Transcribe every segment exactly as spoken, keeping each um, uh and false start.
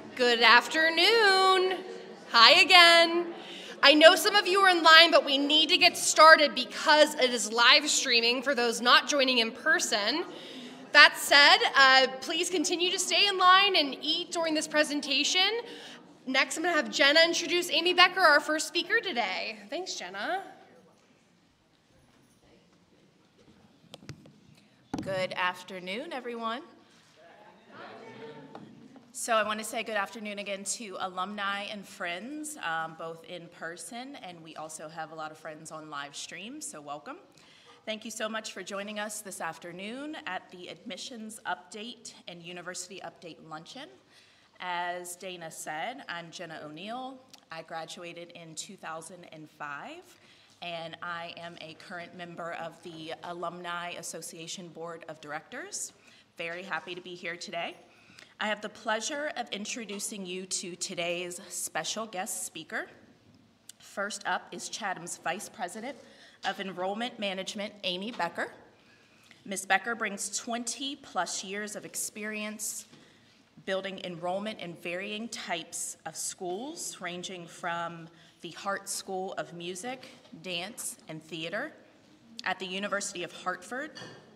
Good afternoon. Hi again. I know some of you are in line, but we need to get started because it is live streaming for those not joining in person. That said, uh, please continue to stay in line and eat during this presentation. Next, I'm going to have Jenna introduce Amy Becker, our first speaker today. Thanks, Jenna. Good afternoon, everyone. So I want to say good afternoon again to alumni and friends, um, both in person, and we also have a lot of friends on live stream, so welcome. Thank you so much for joining us this afternoon at the Admissions Update and University Update Luncheon. As Dana said, I'm Jenna O'Neill. I graduated in two thousand five, and I am a current member of the Alumni Association Board of Directors. Very happy to be here today. I have the pleasure of introducing you to today's special guest speaker. First up is Chatham's Vice President of Enrollment Management, Amy Becker. Miz Becker brings twenty plus years of experience building enrollment in varying types of schools, ranging from the Hart School of Music, Dance, and Theater at the University of Hartford,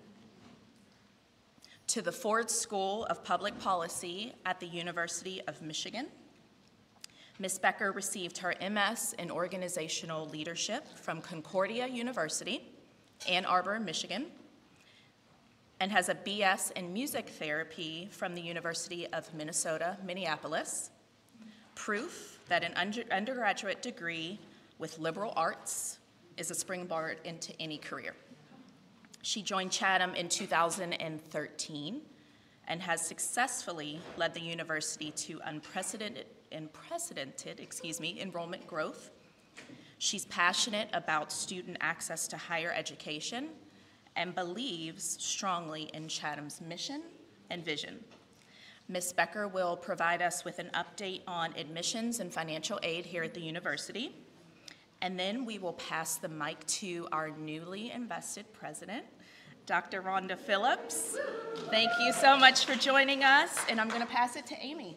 to the Ford School of Public Policy at the University of Michigan. Miz Becker received her M S in Organizational Leadership from Concordia University, Ann Arbor, Michigan, and has a B S in Music Therapy from the University of Minnesota, Minneapolis. Proof that an under undergraduate degree with liberal arts is a springboard into any career. She joined Chatham in two thousand thirteen and has successfully led the university to unprecedented, unprecedented excuse me, enrollment growth. She's passionate about student access to higher education and believes strongly in Chatham's mission and vision. Miz Becker will provide us with an update on admissions and financial aid here at the university. And then we will pass the mic to our newly invested president, Doctor Rhonda Phillips. Thank you so much for joining us, and I'm going to pass it to Amy.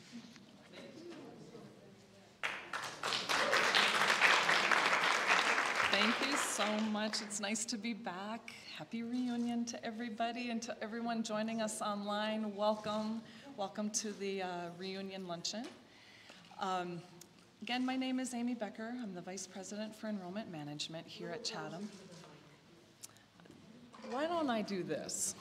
Thank you so much. It's nice to be back. Happy reunion to everybody and to everyone joining us online. Welcome. Welcome to the uh, reunion luncheon. Um, Again, my name is Amy Becker. I'm the Vice President for Enrollment Management here at Chatham. Why don't I do this?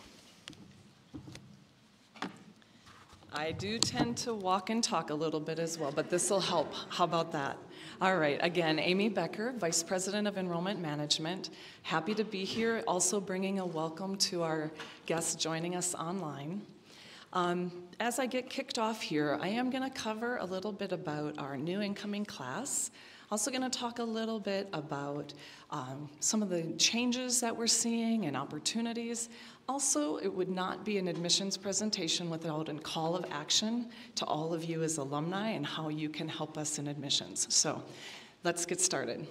I do tend to walk and talk a little bit as well, but this will help. How about that? All right, again, Amy Becker, Vice President of Enrollment Management. Happy to be here, also bringing a welcome to our guests joining us online. Um, as I get kicked off here, I am going to cover a little bit about our new incoming class. Also going to talk a little bit about um, some of the changes that we're seeing and opportunities. Also, it would not be an admissions presentation without a call of action to all of you as alumni and how you can help us in admissions. So let's get started.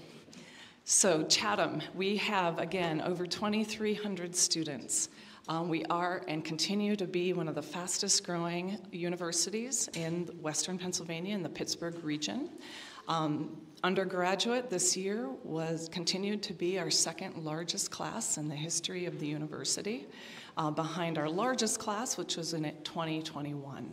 So Chatham, we have, again, over twenty-three hundred students. Um, we are and continue to be one of the fastest growing universities in Western Pennsylvania in the Pittsburgh region. Um, undergraduate this year was continued to be our second largest class in the history of the university, uh, behind our largest class, which was in twenty twenty-one.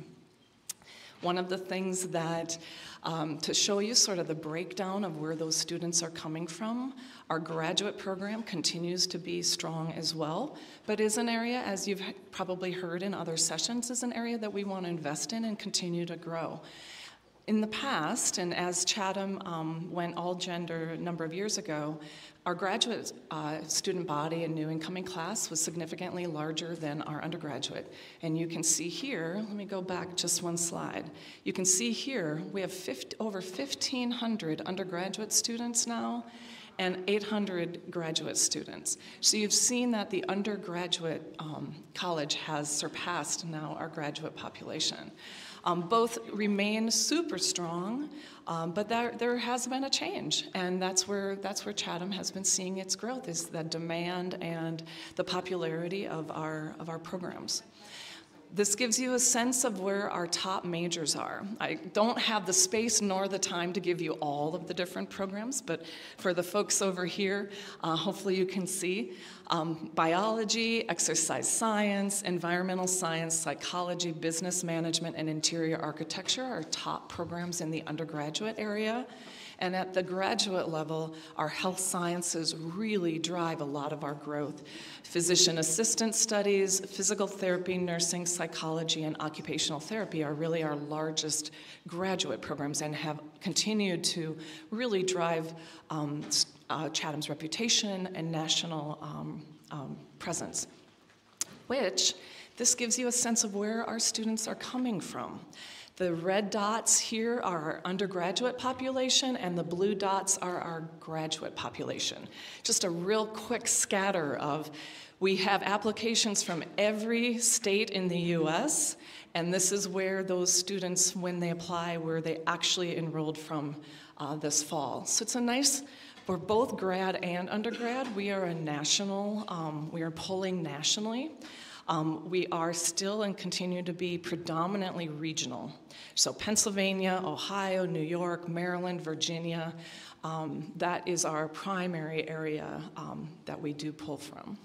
One of the things that, um, to show you sort of the breakdown of where those students are coming from, our graduate program continues to be strong as well, but is an area, as you've probably heard in other sessions, is an area that we want to invest in and continue to grow. In the past, and as Chatham um, went all gender a number of years ago, our graduate uh, student body and new incoming class was significantly larger than our undergraduate. And you can see here, let me go back just one slide. You can see here, we have fifty, over fifteen hundred undergraduate students now and eight hundred graduate students. So you've seen that the undergraduate um, college has surpassed now our graduate population. Um, both remain super strong, um, but there, there has been a change, and that's where, that's where Chatham has been seeing its growth, is the demand and the popularity of our, of our programs. This gives you a sense of where our top majors are. I don't have the space nor the time to give you all of the different programs, but for the folks over here, uh, hopefully you can see. Um, biology, exercise science, environmental science, psychology, business management, and interior architecture are top programs in the undergraduate area. And at the graduate level, our health sciences really drive a lot of our growth. Physician assistant studies, physical therapy, nursing, psychology, and occupational therapy are really our largest graduate programs and have continued to really drive um, uh, Chatham's reputation and national um, um, presence, which this gives you a sense of where our students are coming from. The red dots here are our undergraduate population, and the blue dots are our graduate population. Just a real quick scatter of, we have applications from every state in the U S, and this is where those students, when they apply, where they actually enrolled from uh, this fall. So it's a nice, for both grad and undergrad, we are a national, um, we are polling nationally. Um, we are still and continue to be predominantly regional. So Pennsylvania, Ohio, New York, Maryland, Virginia, um, that is our primary area um, that we do pull from.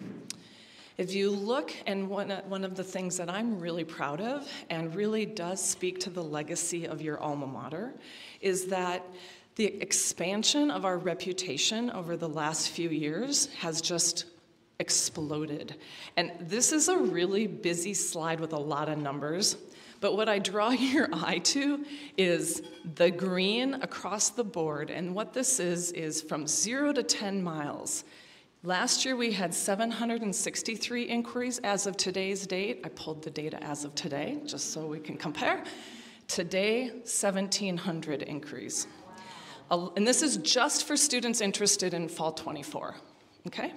If you look, and one, one of the things that I'm really proud of and really does speak to the legacy of your alma mater is that the expansion of our reputation over the last few years has just exploded. And this is a really busy slide with a lot of numbers, but what I draw your eye to is the green across the board, and what this is is from zero to ten miles. Last year we had seven hundred sixty-three inquiries as of today's date. I pulled the data as of today, just so we can compare. Today, seventeen hundred inquiries. And this is just for students interested in fall twenty-four, okay?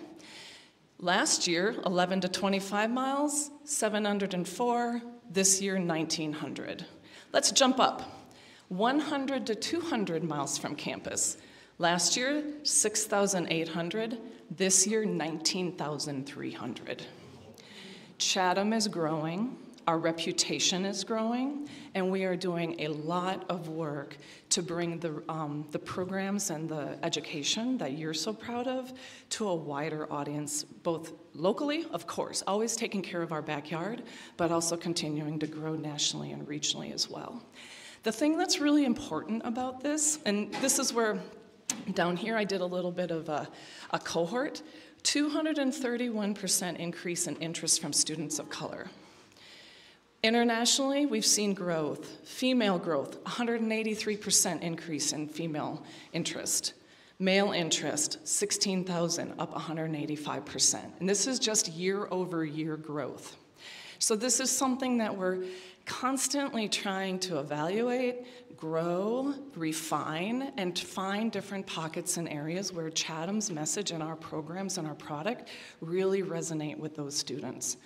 Last year, eleven to twenty-five miles, seven hundred four. This year, nineteen hundred. Let's jump up. one hundred to two hundred miles from campus. Last year, six thousand eight hundred. This year, nineteen thousand three hundred. Chatham is growing. Our reputation is growing, and we are doing a lot of work to bring the, um, the programs and the education that you're so proud of to a wider audience, both locally, of course, always taking care of our backyard, but also continuing to grow nationally and regionally as well. The thing that's really important about this, and this is where down here I did a little bit of a, a cohort, two hundred thirty-one percent increase in interest from students of color. Internationally, we've seen growth, female growth, one hundred eighty-three percent increase in female interest. Male interest, sixteen thousand, up one hundred eighty-five percent. And this is just year over year growth. So this is something that we're constantly trying to evaluate, grow, refine, and find different pockets and areas where Chatham's message and our programs and our product really resonate with those students.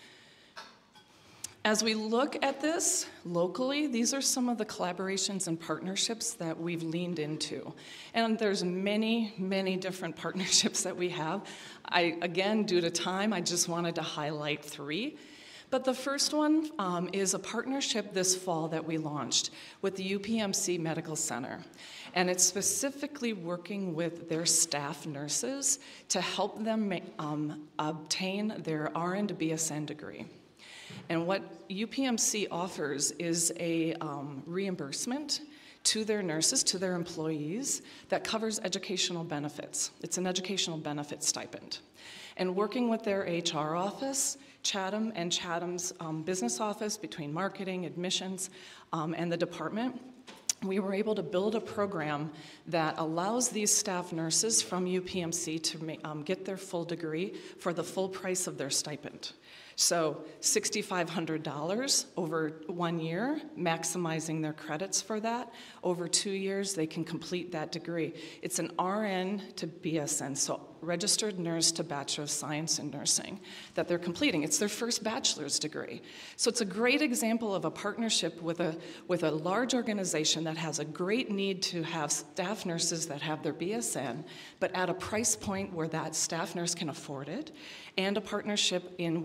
As we look at this locally, these are some of the collaborations and partnerships that we've leaned into. And there's many, many different partnerships that we have. I, again, due to time, I just wanted to highlight three. But the first one um, is a partnership this fall that we launched with the U P M C Medical Center. And it's specifically working with their staff nurses to help them um, obtain their R N to B S N degree. And what U P M C offers is a um, reimbursement to their nurses, to their employees, that covers educational benefits. It's an educational benefit stipend. And working with their H R office, Chatham and Chatham's um, business office, between marketing, admissions, um, and the department, we were able to build a program that allows these staff nurses from U P M C to um, get their full degree for the full price of their stipend. So six thousand five hundred dollars over one year, maximizing their credits for that. Over two years, they can complete that degree. It's an R N to B S N, so registered nurse to Bachelor of Science in Nursing, that they're completing. It's their first bachelor's degree. So it's a great example of a partnership with a, with a large organization that has a great need to have staff nurses that have their B S N, but at a price point where that staff nurse can afford it, and a partnership in working with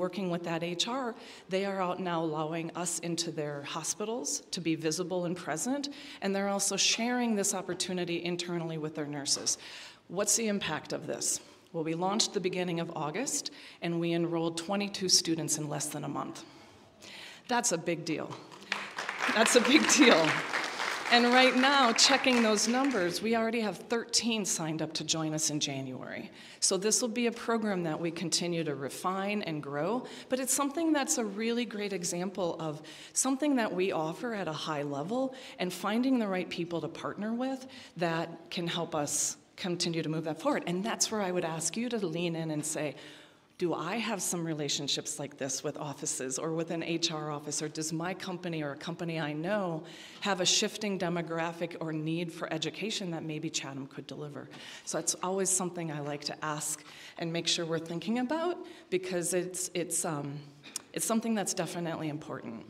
with that H R, they are out now allowing us into their hospitals to be visible and present, and they're also sharing this opportunity internally with their nurses. What's the impact of this? Well, we launched the beginning of August, and we enrolled twenty-two students in less than a month. That's a big deal. That's a big deal. And right now, checking those numbers, we already have thirteen signed up to join us in January. So this will be a program that we continue to refine and grow, but it's something that's a really great example of something that we offer at a high level and finding the right people to partner with that can help us continue to move that forward. And that's where I would ask you to lean in and say, do I have some relationships like this with offices or with an H R office, or does my company or a company I know have a shifting demographic or need for education that maybe Chatham could deliver? So it's always something I like to ask and make sure we're thinking about, because it's, it's, um, it's something that's definitely important.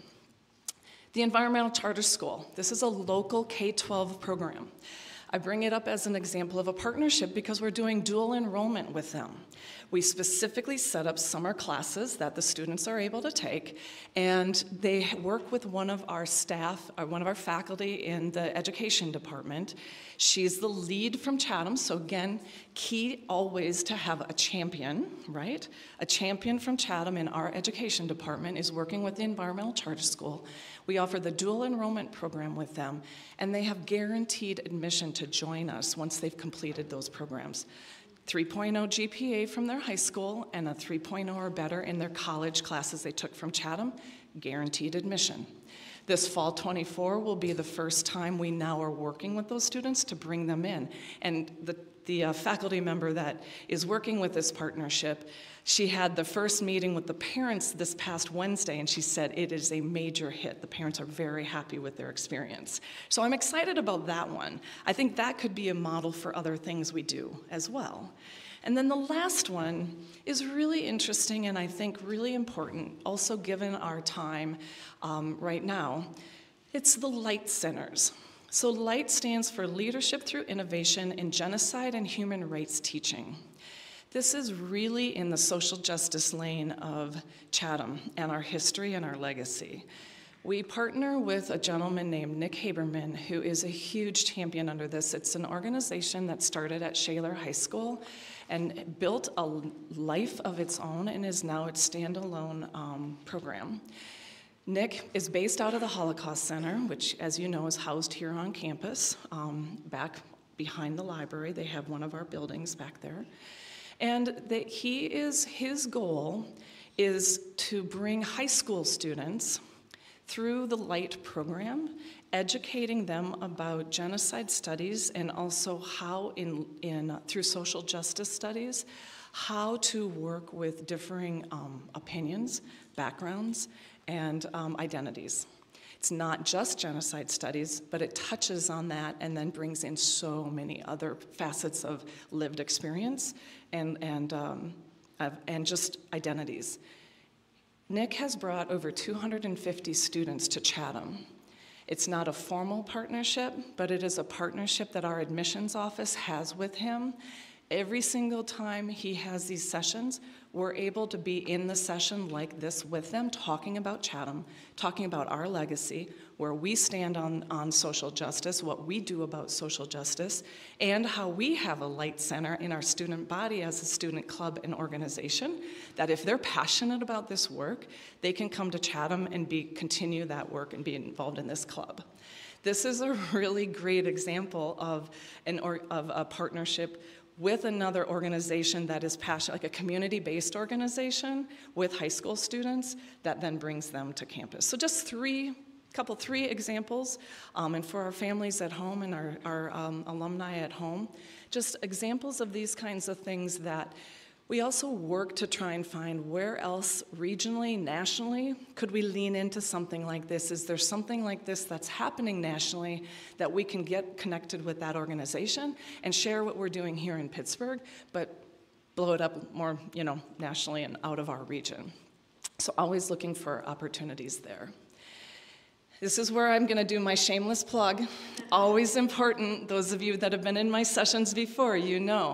The Environmental Charter School. This is a local K twelve program. I bring it up as an example of a partnership because we're doing dual enrollment with them. We specifically set up summer classes that the students are able to take, and they work with one of our staff, or one of our faculty in the education department. She's the lead from Chatham, so again, key always to have a champion, right? A champion from Chatham in our education department is working with the Environmental Charter School. We offer the dual enrollment program with them, and they have guaranteed admission to join us once they've completed those programs. three point oh G P A from their high school and a three point oh or better in their college classes they took from Chatham, guaranteed admission. This fall twenty-four will be the first time we now are working with those students to bring them in. And the, the uh, faculty member that is working with this partnership, she had the first meeting with the parents this past Wednesday, and she said it is a major hit. The parents are very happy with their experience. So I'm excited about that one. I think that could be a model for other things we do as well. And then the last one is really interesting and I think really important, also given our time um, right now. It's the LIGHT Centers. So LIGHT stands for Leadership Through Innovation in Genocide and Human Rights Teaching. This is really in the social justice lane of Chatham and our history and our legacy. We partner with a gentleman named Nick Haberman, who is a huge champion under this. It's an organization that started at Shaler High School and built a life of its own and is now its standalone um, program. Nick is based out of the Holocaust Center, which, as you know, is housed here on campus, um, back behind the library. They have one of our buildings back there. And that he is, his goal is to bring high school students through the LIGHT program, educating them about genocide studies and also how in, in through social justice studies, how to work with differing um, opinions, backgrounds, and um, identities. It's not just genocide studies, but it touches on that and then brings in so many other facets of lived experience and, and, um, and just identities. Nick has brought over two hundred fifty students to Chatham. It's not a formal partnership, but it is a partnership that our admissions office has with him. Every single time he has these sessions, we're able to be in the session like this with them, talking about Chatham, talking about our legacy, where we stand on, on social justice, what we do about social justice, and how we have a LIGHT Center in our student body as a student club and organization, that if they're passionate about this work, they can come to Chatham and be, continue that work and be involved in this club. This is a really great example of, an or, of a partnership with another organization that is passionate, like a community-based organization with high school students that then brings them to campus. So just three, couple, three examples, um, and for our families at home and our, our um, alumni at home, just examples of these kinds of things that we also work to try and find where else regionally, nationally, could we lean into something like this? Is there something like this that's happening nationally that we can get connected with that organization and share what we're doing here in Pittsburgh, but blow it up more, you know, nationally and out of our region? So always looking for opportunities there. This is where I'm gonna do my shameless plug. Always important, those of you that have been in my sessions before, you know.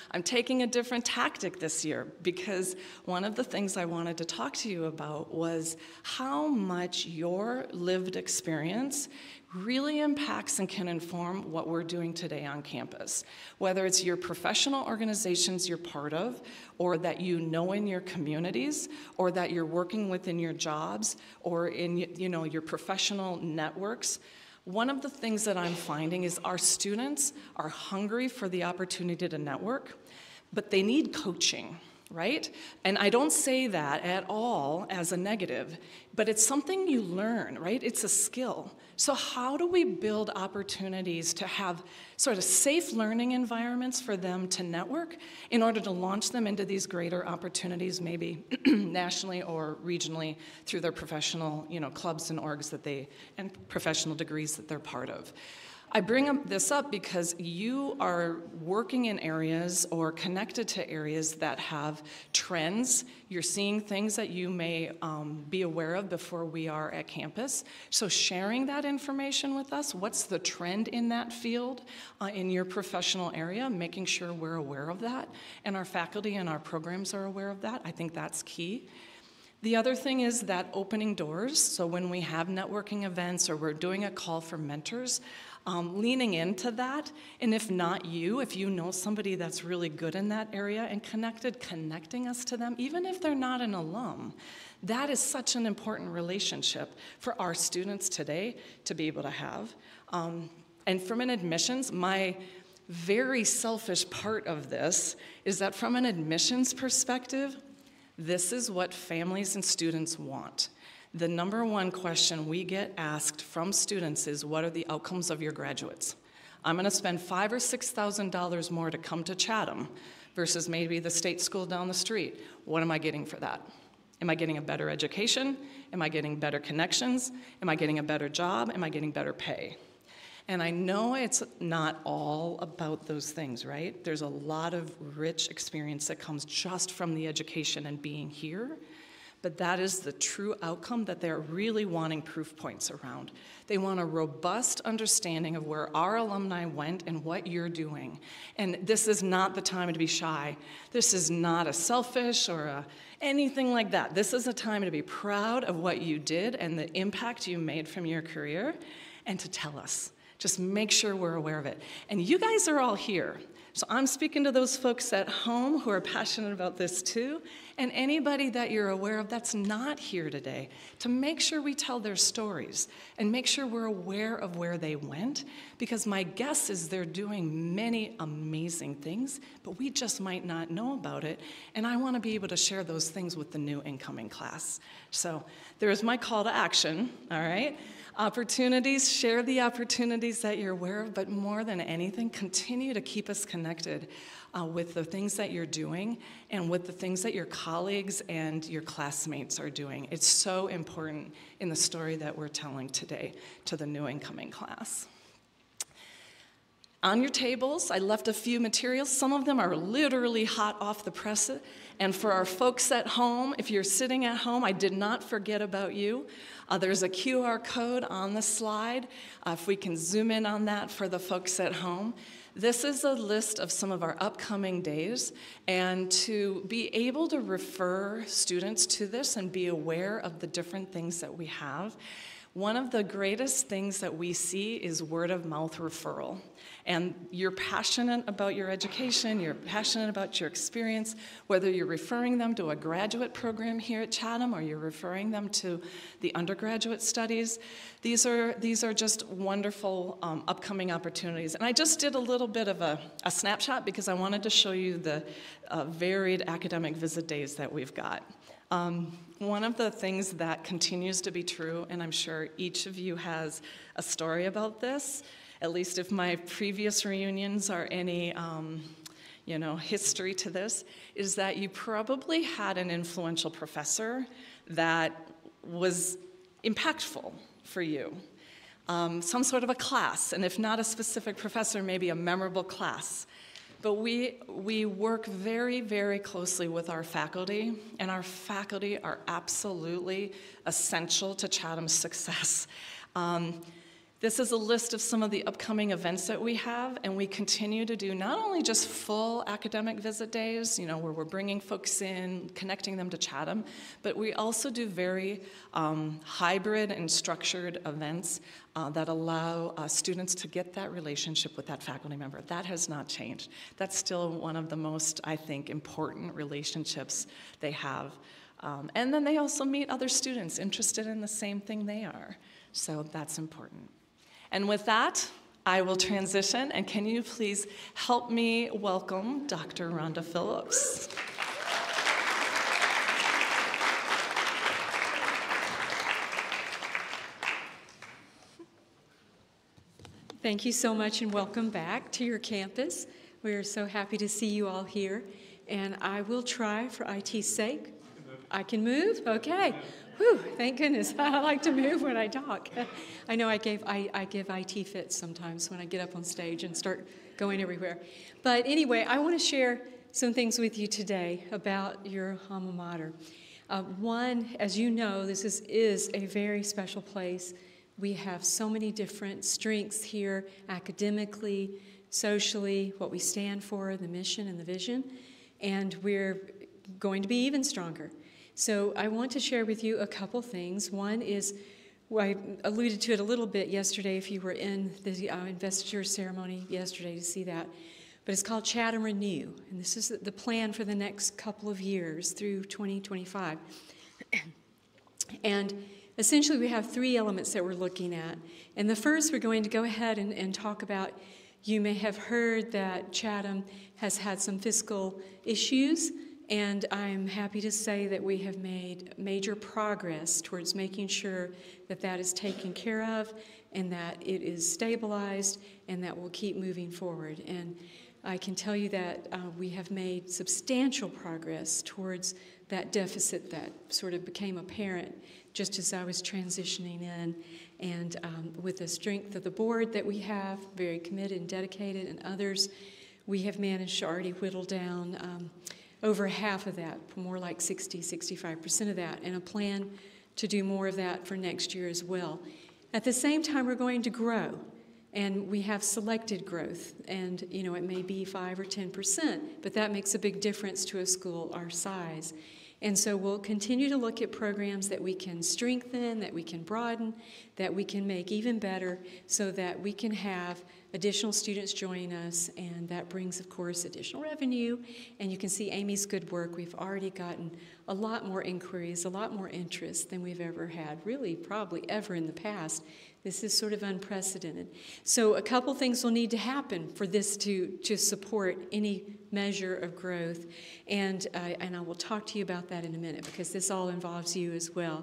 I'm taking a different tactic this year because one of the things I wanted to talk to you about was how much your lived experience really impacts and can inform what we're doing today on campus. Whether it's your professional organizations you're part of, or that you know in your communities, or that you're working with in your jobs, or in you know, your professional networks. One of the things that I'm finding is our students are hungry for the opportunity to network, but they need coaching, right? And I don't say that at all as a negative, but it's something you learn, right? It's a skill. So how do we build opportunities to have sort of safe learning environments for them to network in order to launch them into these greater opportunities, maybe nationally or regionally through their professional, you know, clubs and orgs that they, and professional degrees that they're part of? I bring this up because you are working in areas or connected to areas that have trends. You're seeing things that you may um, be aware of before we are at campus. So sharing that information with us, what's the trend in that field uh, in your professional area, making sure we're aware of that, and our faculty and our programs are aware of that, I think that's key. The other thing is that opening doors. So when we have networking events or we're doing a call for mentors, um, leaning into that, and if not you, if you know somebody that's really good in that area and connected, connecting us to them, even if they're not an alum, that is such an important relationship for our students today to be able to have. Um, and from an admissions, my very selfish part of this is that from an admissions perspective, this is what families and students want. The number one question we get asked from students is, what are the outcomes of your graduates? I'm gonna spend five or six thousand dollars more to come to Chatham versus maybe the state school down the street. What am I getting for that? Am I getting a better education? Am I getting better connections? Am I getting a better job? Am I getting better pay? And I know it's not all about those things, right? There's a lot of rich experience that comes just from the education and being here, but that is the true outcome that they're really wanting proof points around. They want a robust understanding of where our alumni went and what you're doing. And this is not the time to be shy. This is not a selfish or a anything like that. This is a time to be proud of what you did and the impact you made from your career and to tell us. Just make sure we're aware of it. And you guys are all here. So I'm speaking to those folks at home who are passionate about this too, and anybody that you're aware of that's not here today, to make sure we tell their stories and make sure we're aware of where they went, because my guess is they're doing many amazing things, but we just might not know about it, and I want to be able to share those things with the new incoming class. So there's my call to action, all right? Opportunities, share the opportunities that you're aware of, but more than anything, continue to keep us connected uh, with the things that you're doing and with the things that your colleagues and your classmates are doing. It's so important in the story that we're telling today to the new incoming class. On your tables, I left a few materials. Some of them are literally hot off the press. And for our folks at home, if you're sitting at home, I did not forget about you. Uh, there's a Q R code on the slide. Uh, if we can zoom in on that for the folks at home. This is a list of some of our upcoming days, and to be able to refer students to this and be aware of the different things that we have, one of the greatest things that we see is word of mouth referral. And you're passionate about your education, you're passionate about your experience, whether you're referring them to a graduate program here at Chatham or you're referring them to the undergraduate studies. These are, these are just wonderful um, upcoming opportunities. And I just did a little bit of a, a snapshot because I wanted to show you the uh, varied academic visit days that we've got. Um, one of the things that continues to be true, and I'm sure each of you has a story about this, at least if my previous reunions are any, um, you know, history to this, is that you probably had an influential professor that was impactful for you. Um, some sort of a class, and if not a specific professor, maybe a memorable class. But we, we work very, very closely with our faculty, and our faculty are absolutely essential to Chatham's success. Um, This is a list of some of the upcoming events that we have, and we continue to do not only just full academic visit days, you know, where we're bringing folks in, connecting them to Chatham, but we also do very um, hybrid and structured events uh, that allow uh, students to get that relationship with that faculty member. That has not changed. That's still one of the most, I think, important relationships they have. Um, and then they also meet other students interested in the same thing they are. So that's important. And with that, I will transition, and can you please help me welcome Doctor Rhonda Phillips. Thank you so much, and welcome back to your campus. We are so happy to see you all here, and I will try, for I T's sake. I can move? Okay. Whew, thank goodness. I like to move when I talk. I know I, gave, I, I give I T fits sometimes when I get up on stage and start going everywhere. But anyway, I want to share some things with you today about your alma mater. Uh, one, as you know, this is, is a very special place. We have so many different strengths here, academically, socially, what we stand for, the mission and the vision, and we're going to be even stronger. So I want to share with you a couple things. One is, well, I alluded to it a little bit yesterday if you were in the uh, investiture ceremony yesterday to see that, but it's called Chatham Renew, and this is the plan for the next couple of years through twenty twenty-five. And essentially we have three elements that we're looking at. And the first, we're going to go ahead and, and talk about, you may have heard that Chatham has had some fiscal issues, and I'm happy to say that we have made major progress towards making sure that that is taken care of and that it is stabilized and that we'll keep moving forward. And I can tell you that uh, we have made substantial progress towards that deficit that sort of became apparent just as I was transitioning in. And um, with the strength of the board that we have, very committed and dedicated, and others, we have managed to already whittle down um, over half of that, more like sixty, sixty-five percent of that, and a plan to do more of that for next year as well. At the same time, we're going to grow, and we have selected growth, and you know, it may be five or ten percent, but that makes a big difference to a school our size. And so we'll continue to look at programs that we can strengthen, that we can broaden, that we can make even better so that we can have additional students join us, and that brings, of course, additional revenue. And you can see Amy's good work. We've already gotten a lot more inquiries, a lot more interest than we've ever had, really probably ever in the past. This is sort of unprecedented. So a couple things will need to happen for this to, to support any measure of growth. And, uh, and I will talk to you about that in a minute because this all involves you as well.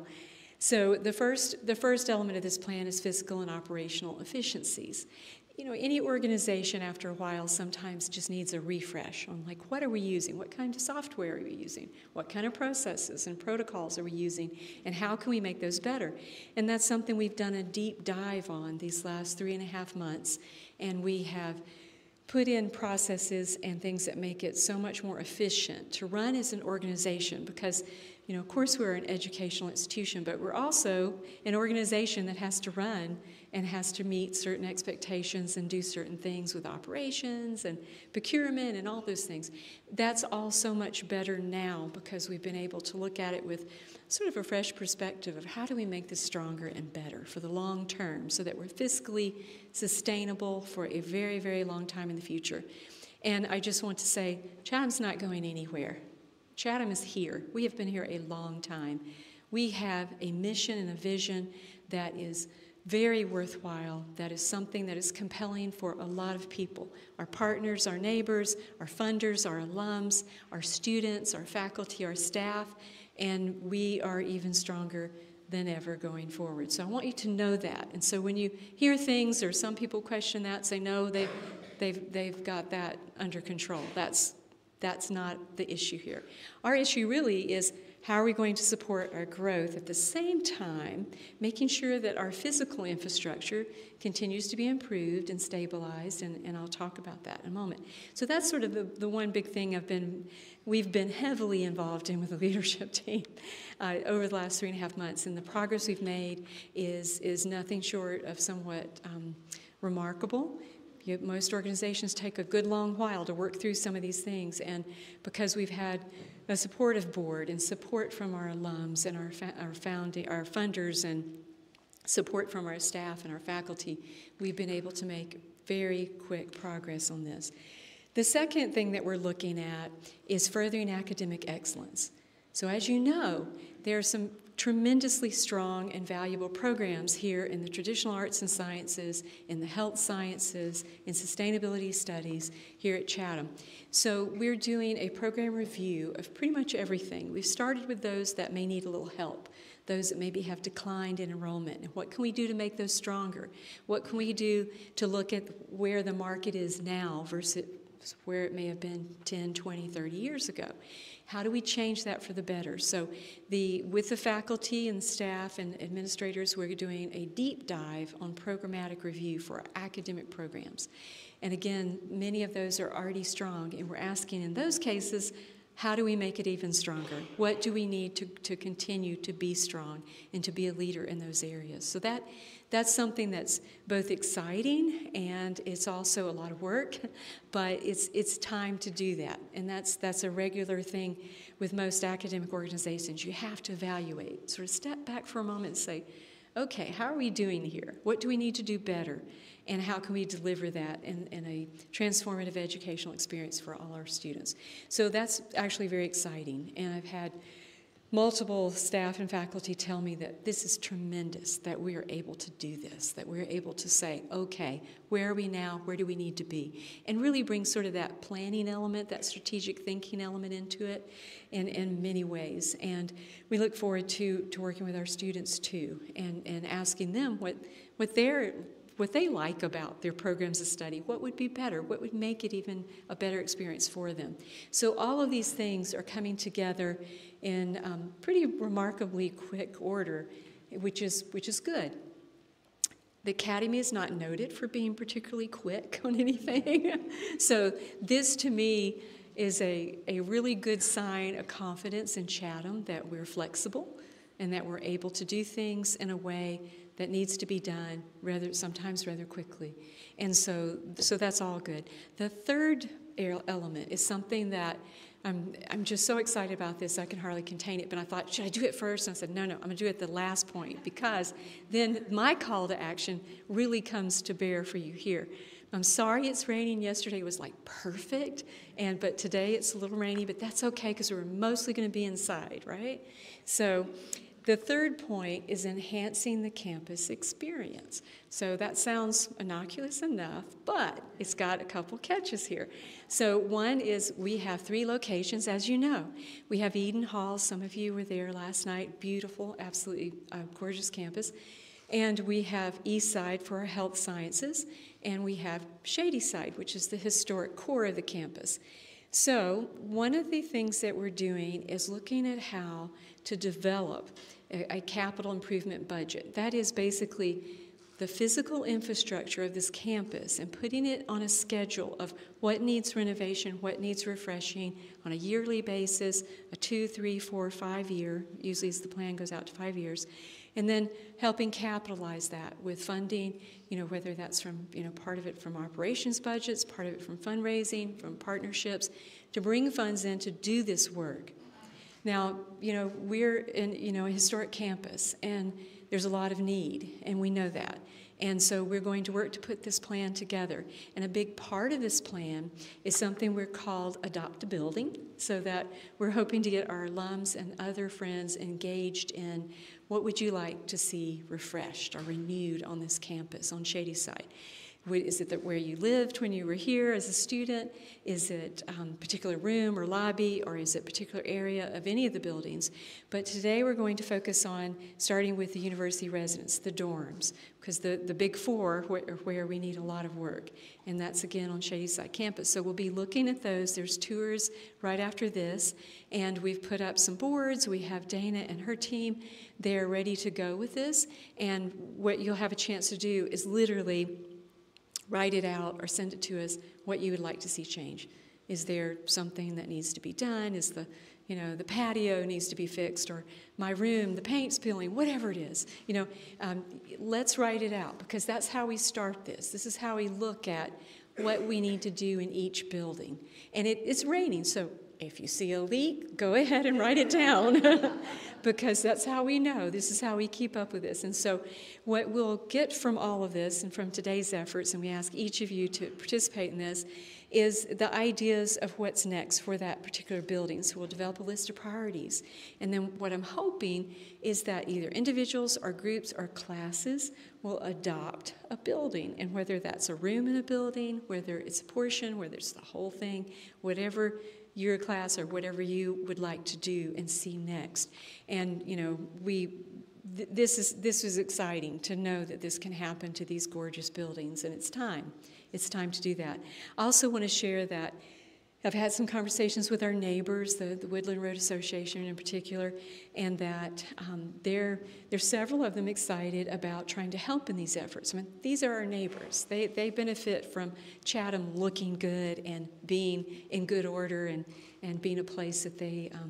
So the first, the first element of this plan is fiscal and operational efficiencies. You know, any organization after a while sometimes just needs a refresh on like, what are we using? What kind of software are we using? What kind of processes and protocols are we using? And how can we make those better? And that's something we've done a deep dive on these last three and a half months. And we have put in processes and things that make it so much more efficient to run as an organization because, you know, of course we're an educational institution, but we're also an organization that has to run and has to meet certain expectations and do certain things with operations and procurement and all those things. That's all so much better now because we've been able to look at it with sort of a fresh perspective of how do we make this stronger and better for the long term so that we're fiscally sustainable for a very, very long time in the future. And I just want to say, Chatham's not going anywhere. Chatham is here. We have been here a long time. We have a mission and a vision that is very worthwhile, that is something that is compelling for a lot of people. Our partners, our neighbors, our funders, our alums, our students, our faculty, our staff, and we are even stronger than ever going forward. So I want you to know that. And so when you hear things or some people question that, say, no, they've, they've, they've got that under control. That's, that's not the issue here. Our issue really is, how are we going to support our growth at the same time, making sure that our physical infrastructure continues to be improved and stabilized, and, and I'll talk about that in a moment. So that's sort of the, the one big thing I've been, we've been heavily involved in with the leadership team uh, over the last three and a half months, and the progress we've made is, is nothing short of somewhat um, remarkable. You, most organizations take a good long while to work through some of these things, and because we've had a supportive board and support from our alums and our, fa our, founding, our funders and support from our staff and our faculty, we've been able to make very quick progress on this. The second thing that we're looking at is furthering academic excellence. So as you know, there are some tremendously strong and valuable programs here in the traditional arts and sciences, in the health sciences, in sustainability studies here at Chatham. So we're doing a program review of pretty much everything. We've started with those that may need a little help, those that maybe have declined in enrollment, and what can we do to make those stronger? What can we do to look at where the market is now versus where it may have been ten, twenty, thirty years ago? How do we change that for the better? So the, with the faculty and staff and administrators, we're doing a deep dive on programmatic review for our academic programs. And again, many of those are already strong, and we're asking in those cases, how do we make it even stronger? What do we need to, to continue to be strong and to be a leader in those areas? So that, that's something that's both exciting and it's also a lot of work, but it's, it's time to do that. And that's, that's a regular thing with most academic organizations. You have to evaluate, sort of step back for a moment and say, okay, how are we doing here? What do we need to do better? And how can we deliver that in, in a transformative educational experience for all our students? So that's actually very exciting. And I've had multiple staff and faculty tell me that this is tremendous, that we are able to do this, that we're able to say, okay, where are we now? Where do we need to be? And really bring sort of that planning element, that strategic thinking element into it in, in many ways. And we look forward to, to working with our students too, and, and asking them what, what they're what they like about their programs of study, what would be better, what would make it even a better experience for them. So all of these things are coming together in um, pretty remarkably quick order, which is, which is good. The Academy is not noted for being particularly quick on anything. So this, to me, is a, a really good sign of confidence in Chatham that we're flexible and that we're able to do things in a way that needs to be done rather sometimes rather quickly. And so, so that's all good. The third element is something that I'm, I'm just so excited about this, I can hardly contain it, but I thought, should I do it first? And I said, no, no, I'm gonna do it at the last point, because then my call to action really comes to bear for you here. I'm sorry it's raining. Yesterday was like perfect, and but today it's a little rainy, but that's okay because we're mostly gonna be inside, right? So the third point is enhancing the campus experience. So that sounds innocuous enough, but it's got a couple catches here. So one is we have three locations, as you know. We have Eden Hall. Some of you were there last night. Beautiful, absolutely uh, gorgeous campus. And we have East Side for our health sciences, and we have Shady Side, which is the historic core of the campus. So one of the things that we're doing is looking at how to develop a, a capital improvement budget. That is basically the physical infrastructure of this campus and putting it on a schedule of what needs renovation, what needs refreshing on a yearly basis, a two, three, four, five year, usually as the plan goes out to five years, and then helping capitalize that with funding, you know, whether that's from, you know, part of it from operations budgets, part of it from fundraising, from partnerships, to bring funds in to do this work. Now, you know, we're in, you know, a historic campus, and there's a lot of need, and we know that. And so we're going to work to put this plan together. And a big part of this plan is something we're called Adopt a Building, so that we're hoping to get our alums and other friends engaged in what would you like to see refreshed or renewed on this campus on Shady Side. Is it that where you lived when you were here as a student? Is it a um, particular room or lobby, or is it a particular area of any of the buildings? But today we're going to focus on starting with the university residence, the dorms, because the, the big four where, where we need a lot of work, and that's again on Shadyside campus. So we'll be looking at those. There's tours right after this, and we've put up some boards. We have Dana and her team. They're ready to go with this, and what you'll have a chance to do is literally write it out or send it to us what you would like to see change. Is there something that needs to be done? Is the, you know, the patio needs to be fixed, or my room, the paint's peeling, whatever it is. You know, um, let's write it out, because that's how we start this. This is how we look at what we need to do in each building. And it, it's raining, so if you see a leak, go ahead and write it down, because that's how we know. This is how we keep up with this. And so what we'll get from all of this and from today's efforts, and we ask each of you to participate in this, is the ideas of what's next for that particular building. So we'll develop a list of priorities. And then what I'm hoping is that either individuals or groups or classes will adopt a building. And whether that's a room in a building, whether it's a portion, whether it's the whole thing, whatever your class or whatever you would like to do and see next. And, you know, we, th this is, this is exciting to know that this can happen to these gorgeous buildings, and it's time. It's time to do that. I also want to share that I've had some conversations with our neighbors, the, the Woodland Road Association in particular, and that um, there, there's several of them excited about trying to help in these efforts. I mean, these are our neighbors. They, they benefit from Chatham looking good and being in good order, and, and being a place that they um,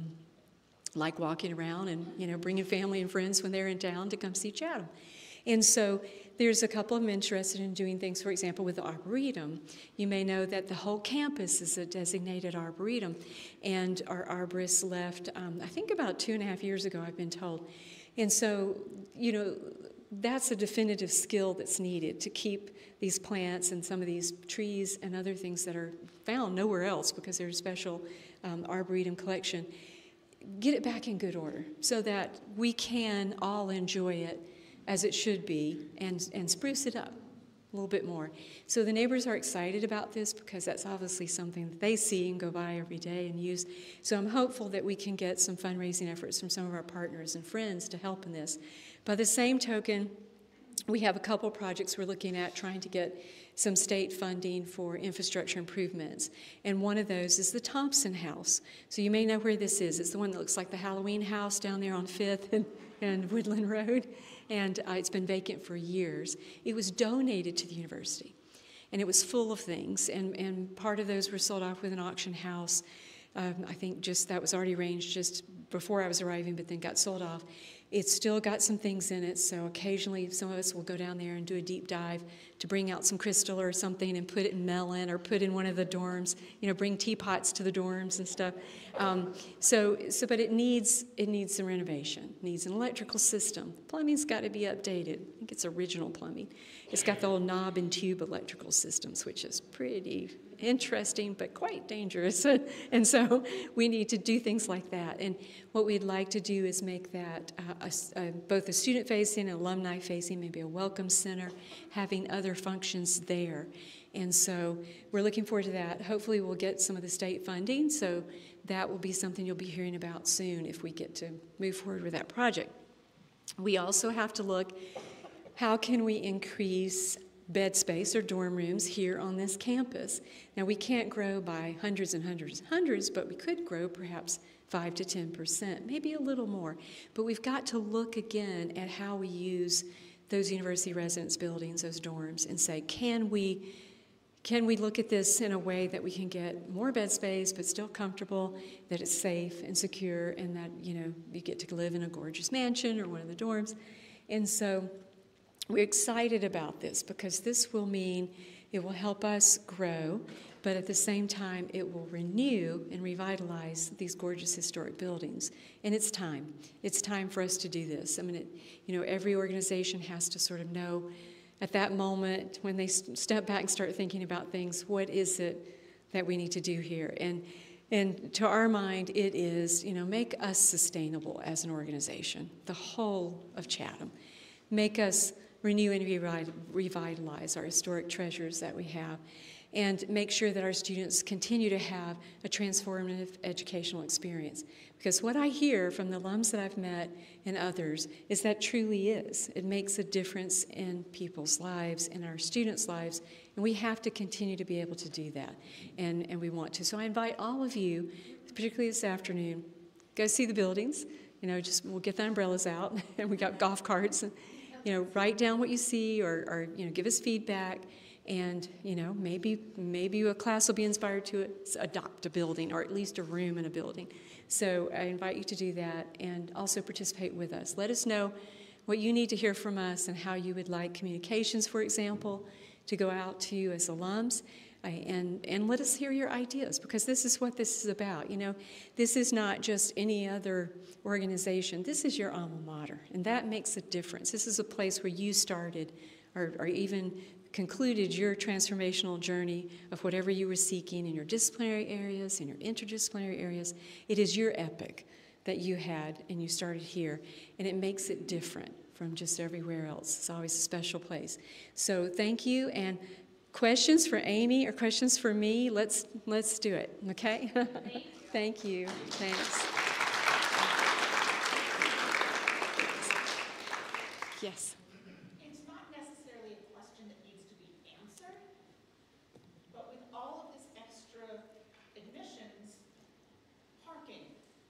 like walking around, and, you know, bringing family and friends when they're in town to come see Chatham. And so there's a couple of them interested in doing things, for example, with the Arboretum. You may know that the whole campus is a designated Arboretum, and our arborists left, um, I think about two and a half years ago, I've been told. And so, you know, that's a definitive skill that's needed to keep these plants and some of these trees and other things that are found nowhere else because they're a special um, Arboretum collection. Get it back in good order so that we can all enjoy it as it should be, and, and spruce it up a little bit more. So the neighbors are excited about this because that's obviously something that they see and go by every day and use. So I'm hopeful that we can get some fundraising efforts from some of our partners and friends to help in this. By the same token, we have a couple projects we're looking at trying to get some state funding for infrastructure improvements. And one of those is the Thompson House. So you may know where this is. It's the one that looks like the Halloween house down there on fifth and, and Woodland Road. And uh, it's been vacant for years. It was donated to the university, and it was full of things, and, and part of those were sold off with an auction house. Um, I think just that was already arranged just before I was arriving, but then got sold off. It's still got some things in it, so occasionally some of us will go down there and do a deep dive to bring out some crystal or something and put it in melon or put in one of the dorms, you know, bring teapots to the dorms and stuff. Um, so, so, but it needs, it needs some renovation. It needs an electrical system. Plumbing's got to be updated. I think it's original plumbing. It's got the old knob and tube electrical systems, which is pretty interesting but quite dangerous. And so we need to do things like that. And what we'd like to do is make that uh, a, a, both a student-facing and alumni-facing, maybe a welcome center, having other functions there. And so we're looking forward to that. Hopefully we'll get some of the state funding, so that will be something you'll be hearing about soon if we get to move forward with that project. We also have to look, how can we increase bed space or dorm rooms here on this campus? Now, we can't grow by hundreds and hundreds and hundreds, but we could grow perhaps five to ten percent, maybe a little more. But we've got to look again at how we use those university residence buildings, those dorms, and say, can we, can we look at this in a way that we can get more bed space but still comfortable, that it's safe and secure, and that, you know, you get to live in a gorgeous mansion or one of the dorms. And so we're excited about this because this will mean it will help us grow, but at the same time it will renew and revitalize these gorgeous historic buildings. And it's time. It's time for us to do this. I mean, it, you know, every organization has to sort of know at that moment when they step back and start thinking about things, what is it that we need to do here? And And to our mind, it is, you know, make us sustainable as an organization, the whole of Chatham. Make us renew and revi- revitalize our historic treasures that we have, and make sure that our students continue to have a transformative educational experience. Because what I hear from the alums that I've met and others is that truly is. It makes a difference in people's lives, in our students' lives, and we have to continue to be able to do that, and, and we want to. So I invite all of you, particularly this afternoon, go see the buildings. You know, just we'll get the umbrellas out, and we got golf carts, and, you know, write down what you see, or, or you know, give us feedback. And, you know, maybe maybe a class will be inspired to adopt a building, or at least a room in a building. So I invite you to do that, and also participate with us. Let us know what you need to hear from us and how you would like communications, for example, to go out to you as alums. And, and let us hear your ideas, because this is what this is about. You know, this is not just any other organization. This is your alma mater, and that makes a difference. This is a place where you started, or, or even concluded your transformational journey of whatever you were seeking in your disciplinary areas, in your interdisciplinary areas. It is your epic that you had, and you started here, and it makes it different from just everywhere else. It's always a special place. So thank you, and questions for Amy or questions for me? Let's let's do it, okay? Thank you. Thanks. Yes. It's not necessarily a question that needs to be answered, but with all of this extra admissions, parking.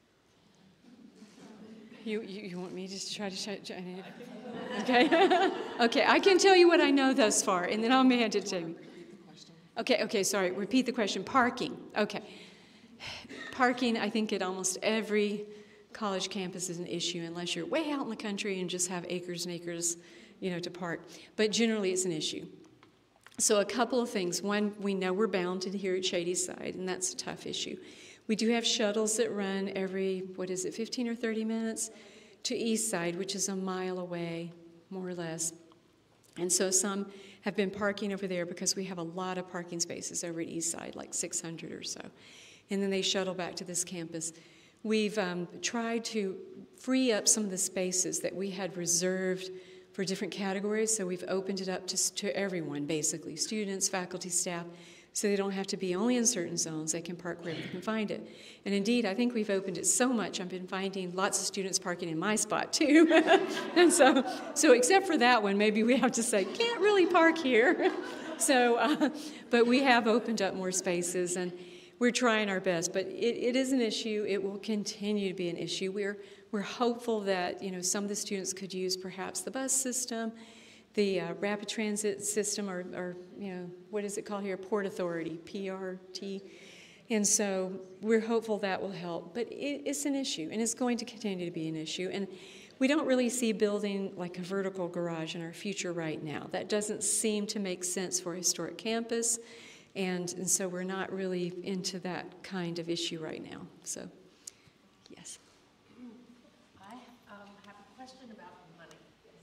You, you, you want me just to try to shut it? Okay. Okay, I can tell you what I know thus far, and then I'll hand it to Jamie. Okay, okay, sorry. Repeat the question. Parking. Okay. Parking, I think, at almost every college campus is an issue, unless you're way out in the country and just have acres and acres, you know, to park. But generally, it's an issue. So a couple of things. One, we know we're bounded here at Shadyside, and that's a tough issue. We do have shuttles that run every, what is it, fifteen or thirty minutes to Eastside, which is a mile away, more or less. And so some have been parking over there because we have a lot of parking spaces over at Eastside, like six hundred or so. And then they shuttle back to this campus. We've um, tried to free up some of the spaces that we had reserved for different categories, so we've opened it up to, to everyone, basically, students, faculty, staff, so they don't have to be only in certain zones. They can park wherever they can find it. And indeed, I think we've opened it so much, I've been finding lots of students parking in my spot, too. And so, so except for that one, maybe we have to say, can't really park here. So, uh, but we have opened up more spaces, and we're trying our best. But it, it is an issue. It will continue to be an issue. We're, we're hopeful that, you know, some of the students could use perhaps the bus system, the uh, rapid transit system, or, or, you know, what is it called here? Port Authority, P R T. And so we're hopeful that will help. But it, it's an issue, and it's going to continue to be an issue. And we don't really see building like a vertical garage in our future right now. That doesn't seem to make sense for a historic campus. And, and so we're not really into that kind of issue right now. So, yes. I um, have a question about money.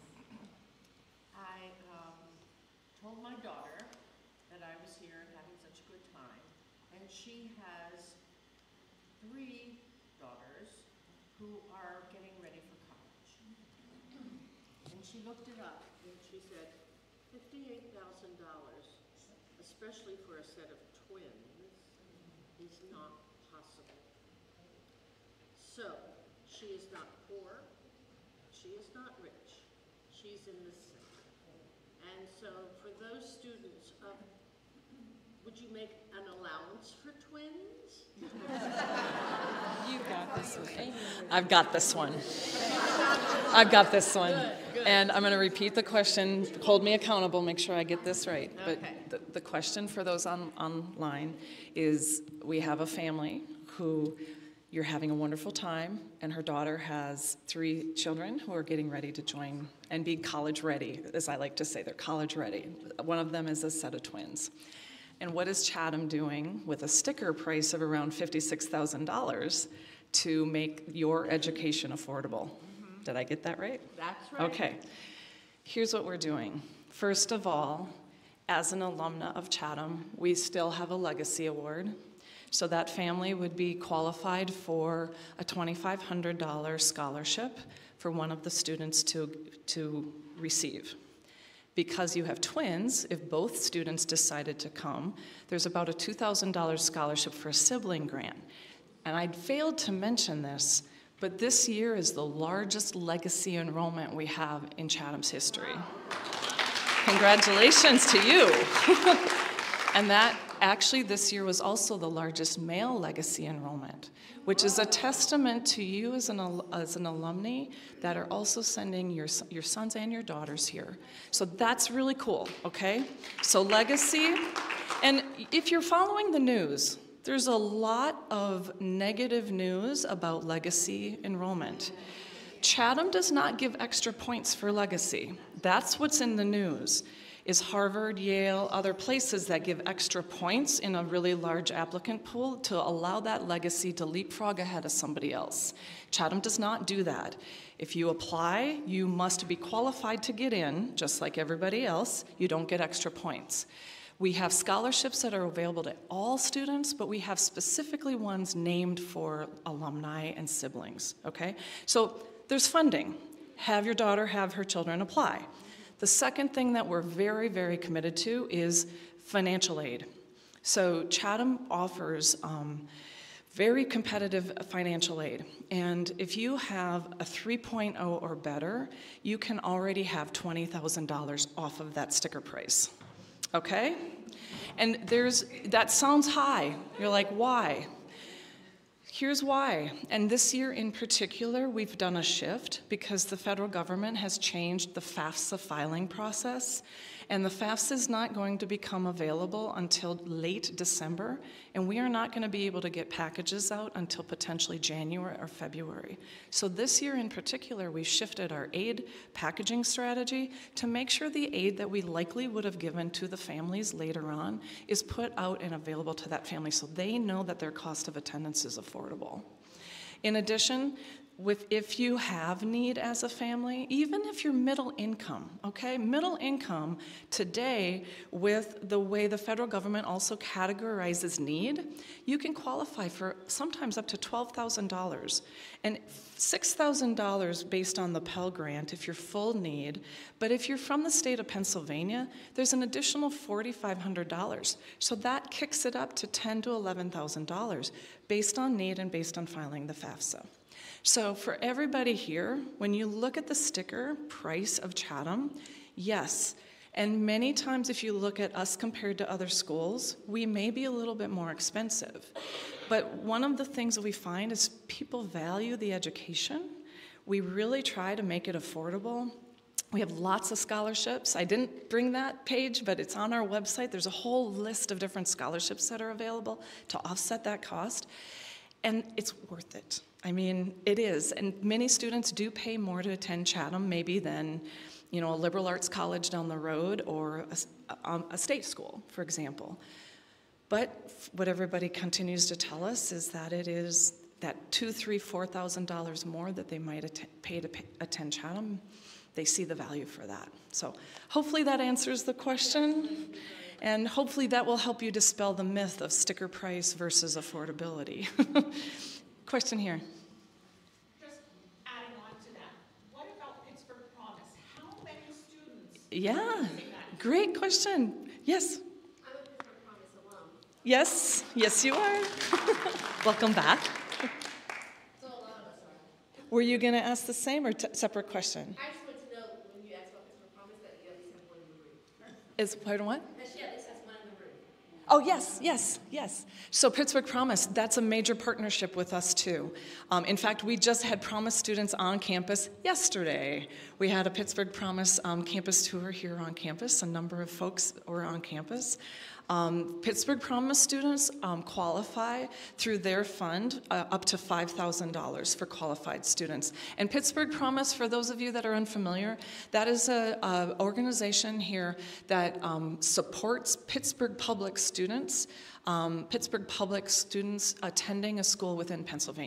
I um, told my daughter that I was here and having such a good time, and she has three daughters who are getting ready for college. And she looked it up, and she said fifty-eight thousand dollars, especially for a set of twins, is not possible. So, she is not poor, she is not rich, she's in the center. And so, for those students, uh, would you make an allowance for twins? You've got this one. I've got this one. I've got this one. Good, good. And I'm going to repeat the question. Hold me accountable. Make sure I get this right. Okay. But the, the question for those on, online is, we have a family who you're having a wonderful time, and her daughter has three children who are getting ready to join and be college ready, as I like to say. They're college ready. One of them is a set of twins. And what is Chatham doing with a sticker price of around fifty-six thousand dollars to make your education affordable? Mm-hmm. Did I get that right? That's right. Okay. Here's what we're doing. First of all, as an alumna of Chatham, we still have a legacy award. So that family would be qualified for a twenty-five hundred dollars scholarship for one of the students to, to receive. Because you have twins, if both students decided to come, there's about a two thousand dollars scholarship for a sibling grant. And I'd failed to mention this, but this year is the largest legacy enrollment we have in Chatham's history. Congratulations to you. And that actually this year was also the largest male legacy enrollment, which is a testament to you as an, as an alumni that are also sending your, your sons and your daughters here. So that's really cool, okay? So legacy, and if you're following the news, there's a lot of negative news about legacy enrollment. Chatham does not give extra points for legacy. That's what's in the news. Is Harvard, Yale, other places that give extra points in a really large applicant pool to allow that legacy to leapfrog ahead of somebody else. Chatham does not do that. If you apply, you must be qualified to get in, just like everybody else. You don't get extra points. We have scholarships that are available to all students, but we have specifically ones named for alumni and siblings, okay? So there's funding. Have your daughter, have her children apply. The second thing that we're very, very committed to is financial aid. So Chatham offers um, very competitive financial aid. And if you have a three point oh or better, you can already have twenty thousand dollars off of that sticker price, okay? And there's, that sounds high. You're like, why? Here's why, and this year in particular, we've done a shift because the federal government has changed the FAFSA filing process, and the FAFSA is not going to become available until late December, and we are not going to be able to get packages out until potentially January or February. So this year in particular, we shifted our aid packaging strategy to make sure the aid that we likely would have given to the families later on is put out and available to that family so they know that their cost of attendance is affordable. In addition, with, if you have need as a family, even if you're middle income, okay? Middle income today, with the way the federal government also categorizes need, you can qualify for sometimes up to twelve thousand dollars and six thousand dollars based on the Pell Grant if you're full need, but if you're from the state of Pennsylvania, there's an additional four thousand five hundred dollars. So that kicks it up to ten thousand to eleven thousand dollars based on need and based on filing the FAFSA. So for everybody here, when you look at the sticker price of Chatham, yes, and many times if you look at us compared to other schools, we may be a little bit more expensive. But one of the things that we find is people value the education. We really try to make it affordable. We have lots of scholarships. I didn't bring that page, but it's on our website. There's a whole list of different scholarships that are available to offset that cost. And it's worth it. I mean, it is. And many students do pay more to attend Chatham maybe than, you know, a liberal arts college down the road or a, a state school, for example. But what everybody continues to tell us is that it is that two, three, four thousand dollars more that they might pay to pay, attend Chatham. They see the value for that. So hopefully that answers the question. And hopefully that will help you dispel the myth of sticker price versus affordability. Question here. Just adding on to that, what about Pittsburgh Promise? How many students? Yeah, great question. Yes? I'm a Pittsburgh Promise alum. Yes, yes you are. Welcome back. So a lot of us are. Were you going to ask the same or t separate question? I just wanted to know when you asked about Pittsburgh Promise that you at least have one in the room. Is, pardon what? That she at least has one in the room. Oh, yes, yes, yes. So Pittsburgh Promise, that's a major partnership with us too. Um, in fact, we just had Promise students on campus yesterday. We had a Pittsburgh Promise um, campus tour here on campus. A number of folks were on campus. Um, Pittsburgh Promise students um, qualify through their fund uh, up to five thousand dollars for qualified students. And Pittsburgh Promise, for those of you that are unfamiliar, that is an organization here that um, supports Pittsburgh public students, um, Pittsburgh public students attending a school within Pennsylvania.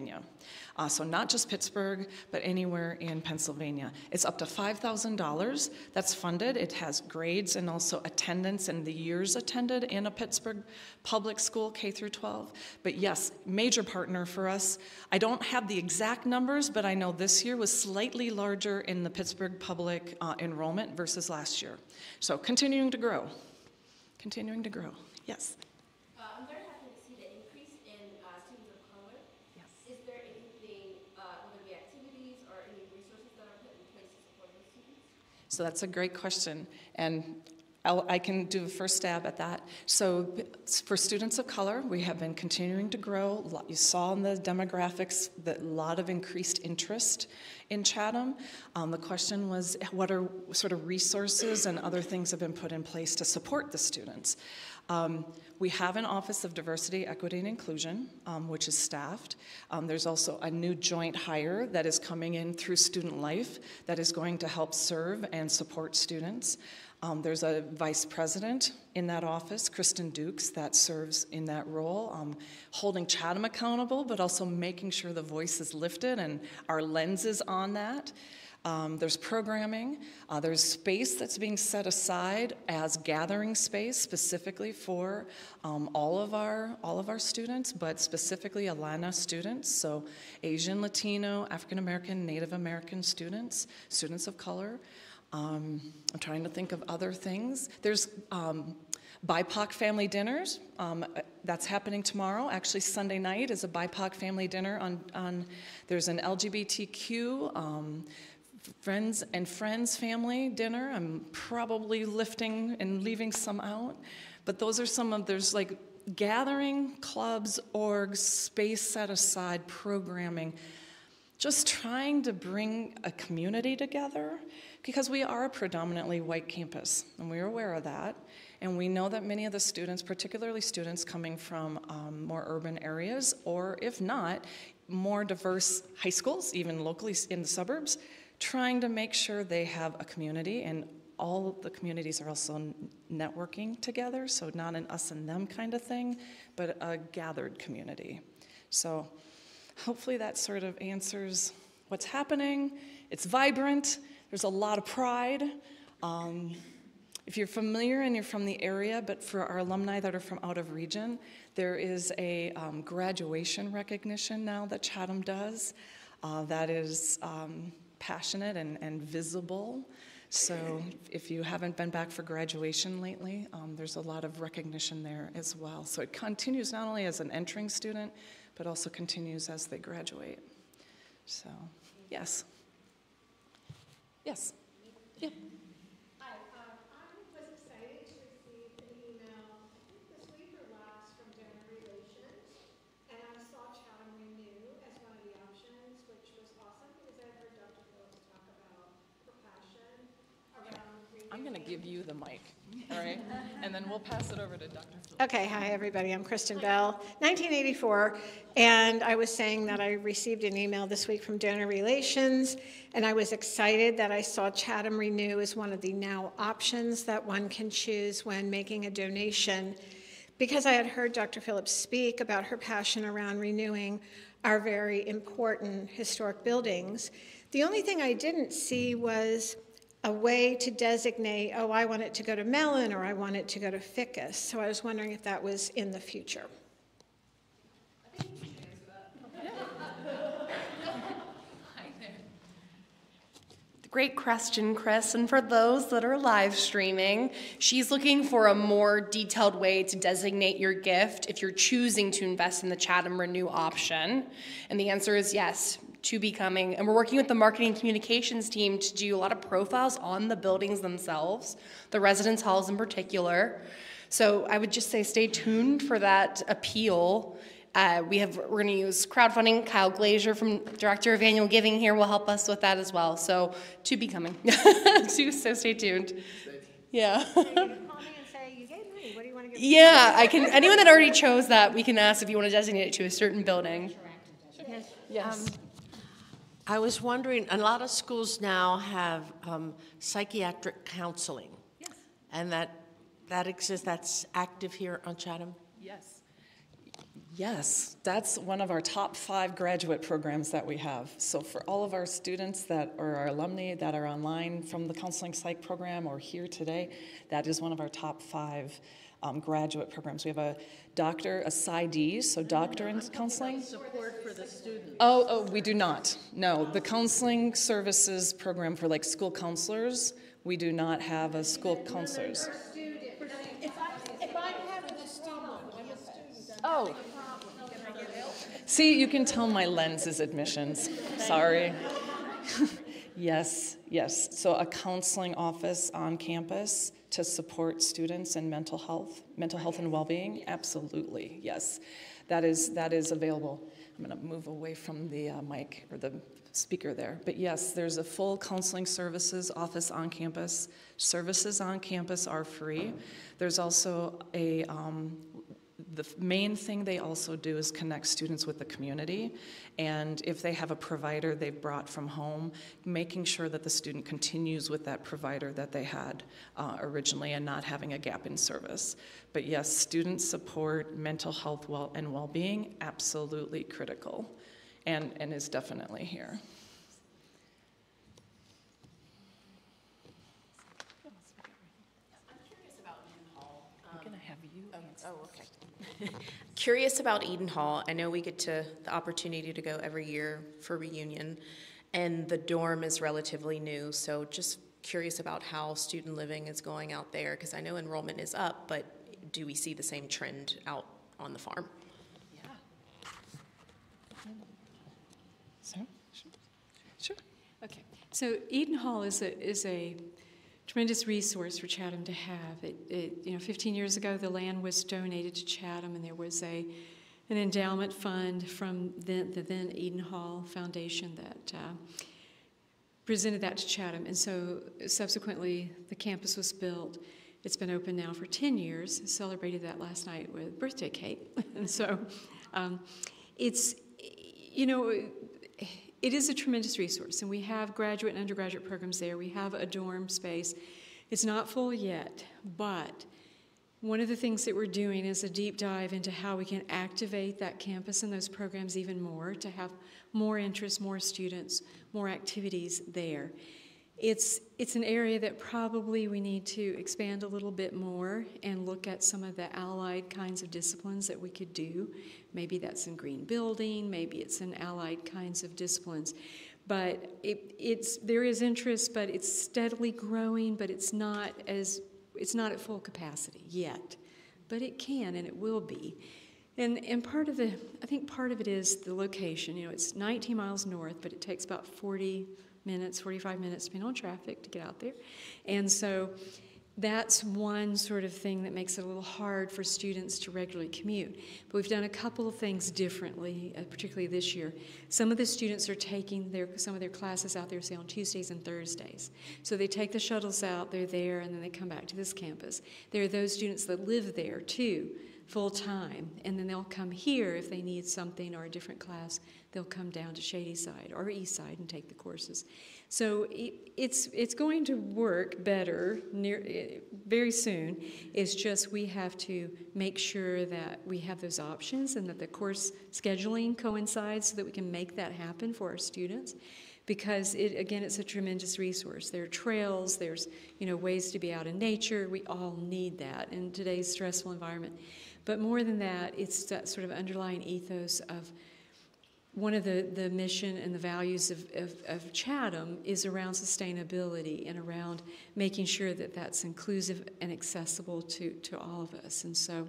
Uh, so not just Pittsburgh, but anywhere in Pennsylvania. It's up to five thousand dollars that's funded. It has grades and also attendance and the years attended in a Pittsburgh public school, K through twelve. But yes, major partner for us. I don't have the exact numbers, but I know this year was slightly larger in the Pittsburgh public uh, enrollment versus last year. So continuing to grow, continuing to grow, yes. Uh, I'm very happy to see the increase in uh, students of color. Yes. Is there anything, uh, will there be activities or any resources that are put in place to support those students? So that's a great question, and I'll, I can do a first stab at that. So for students of color, we have been continuing to grow. You saw in the demographics that a lot of increased interest in Chatham. Um, the question was, what are sort of resources and other things have been put in place to support the students? Um, we have an Office of Diversity, Equity, and Inclusion, um, which is staffed. Um, there's also a new joint hire that is coming in through Student Life that is going to help serve and support students. Um, there's a vice president in that office, Kristen Dukes, that serves in that role, um, holding Chatham accountable, but also making sure the voice is lifted and our lens is on that. Um, there's programming. Uh, there's space that's being set aside as gathering space specifically for um, all of our all of our students, but specifically Alana students, so Asian, Latino, African American, Native American students, students of color. Um, I'm trying to think of other things. There's um, B I P O C family dinners. Um, that's happening tomorrow. Actually, Sunday night is a B I P O C family dinner. On, on there's an L G B T Q um, friends and friends family dinner. I'm probably lifting and leaving some out, but those are some of there's like gathering, clubs, orgs, space set aside, programming. Just trying to bring a community together because we are a predominantly white campus, and we're aware of that. And we know that many of the students, particularly students coming from um, more urban areas, or if not, more diverse high schools, even locally in the suburbs, trying to make sure they have a community, and all the communities are also networking together, so not an us and them kind of thing, but a gathered community. So hopefully that sort of answers what's happening. It's vibrant. There's a lot of pride. Um, if you're familiar and you're from the area, but for our alumni that are from out of region, there is a um, graduation recognition now that Chatham does uh, that is um, passionate and, and visible. So if you haven't been back for graduation lately, um, there's a lot of recognition there as well. So it continues not only as an entering student, but also continues as they graduate. So, yes. Yes. Yeah. Hi, um, I was excited to receive an email, I think this week or last, from Donor Relations, and I saw Chatham Renew as one of the options, which was awesome because I heard Doctor Phillips talk about her passion around renewing. I'm going to give you the mic, all right? And then we'll pass it over to Doctor Phillips. Okay, hi everybody, I'm Kristen Bell, nineteen eighty-four, and I was saying that I received an email this week from Donor Relations, and I was excited that I saw Chatham Renew as one of the now options that one can choose when making a donation, because I had heard Doctor Phillips speak about her passion around renewing our very important historic buildings. The only thing I didn't see was a way to designate, oh, I want it to go to Mellon or I want it to go to Ficus. So I was wondering if that was in the future. Great question, Chris. And for those that are live streaming, she's looking for a more detailed way to designate your gift if you're choosing to invest in the Chatham Renew option. And the answer is yes. To be coming, and we're working with the marketing communications team to do a lot of profiles on the buildings themselves, the residence halls in particular. So I would just say stay tuned for that appeal. Uh, we have, we're going to use crowdfunding. Kyle Glazier, from Director of Annual Giving here, will help us with that as well. So to be coming. so, so stay tuned. Yeah. So you can call me and say, you gave money, what do you want to give me? Yeah, I can. Anyone that already chose that, we can ask if you want to designate it to a certain building. Yes. Yes. Um, I was wondering, a lot of schools now have um, psychiatric counseling. Yes. And that, that exists, that's active here on Chatham? Yes. Yes, that's one of our top five graduate programs that we have. So for all of our students that or our alumni that are online from the counseling psych program or here today, that is one of our top five um, graduate programs. We have a doctor, a S I D, so doctor in counseling. Support for the students. Oh, oh, we do not. No, the counseling services program for like school counselors, we do not have a school counselors. If I, if I have a student, I'm a student. Oh. See, you can tell my lens is admissions. Sorry. Yes, yes. So a counseling office on campus to support students in mental health, mental health and well-being. Absolutely, yes. That is that is available. I'm going to move away from the uh, mic or the speaker there. But yes, there's a full counseling services office on campus. Services on campus are free. There's also a um, the main thing they also do is connect students with the community, and if they have a provider they've brought from home, making sure that the student continues with that provider that they had uh, originally and not having a gap in service. But yes, student support, mental health well and well-being, absolutely critical, and, and is definitely here. I'm gonna have you answer. Oh, okay. Curious about Eden Hall. I know we get to the opportunity to go every year for reunion, and the dorm is relatively new, so just curious about how student living is going out there, because I know enrollment is up, but do we see the same trend out on the farm? Yeah. So, sure. Sure. Okay, so Eden Hall is a, is a tremendous resource for Chatham to have. It, it, you know, fifteen years ago, the land was donated to Chatham, and there was a an endowment fund from the, the then Eden Hall Foundation that uh, presented that to Chatham. And so subsequently, the campus was built. It's been open now for ten years. Celebrated that last night with birthday cake. And so um, it's, you know, it is a tremendous resource, and we have graduate and undergraduate programs there. We have a dorm space. It's not full yet, but one of the things that we're doing is a deep dive into how we can activate that campus and those programs even more to have more interest, more students, more activities there. It's, it's an area that probably we need to expand a little bit more and look at some of the allied kinds of disciplines that we could do. Maybe that's in green building, maybe it's in allied kinds of disciplines. But it, it's, there is interest, but it's steadily growing, but it's not, as, it's not at full capacity yet. But it can and it will be. And, and part of the, I think part of it is the location. You know, it's nineteen miles north, but it takes about forty minutes, forty-five minutes, depending on traffic, to get out there. And so that's one sort of thing that makes it a little hard for students to regularly commute. But we've done a couple of things differently, uh, particularly this year. Some of the students are taking their, some of their classes out there, say, on Tuesdays and Thursdays. So they take the shuttles out, they're there, and then they come back to this campus. There are those students that live there, too, full-time, and then they'll come here if they need something or a different class. They'll come down to Shady Side or East Side and take the courses. So it, it's it's going to work better near very soon. It's just we have to make sure that we have those options and that the course scheduling coincides so that we can make that happen for our students. Because it, again, it's a tremendous resource. There are trails, there's, you know, ways to be out in nature. We all need that in today's stressful environment. But more than that, it's that sort of underlying ethos of one of the, the mission and the values of, of, of Chatham is around sustainability and around making sure that that's inclusive and accessible to, to all of us. And so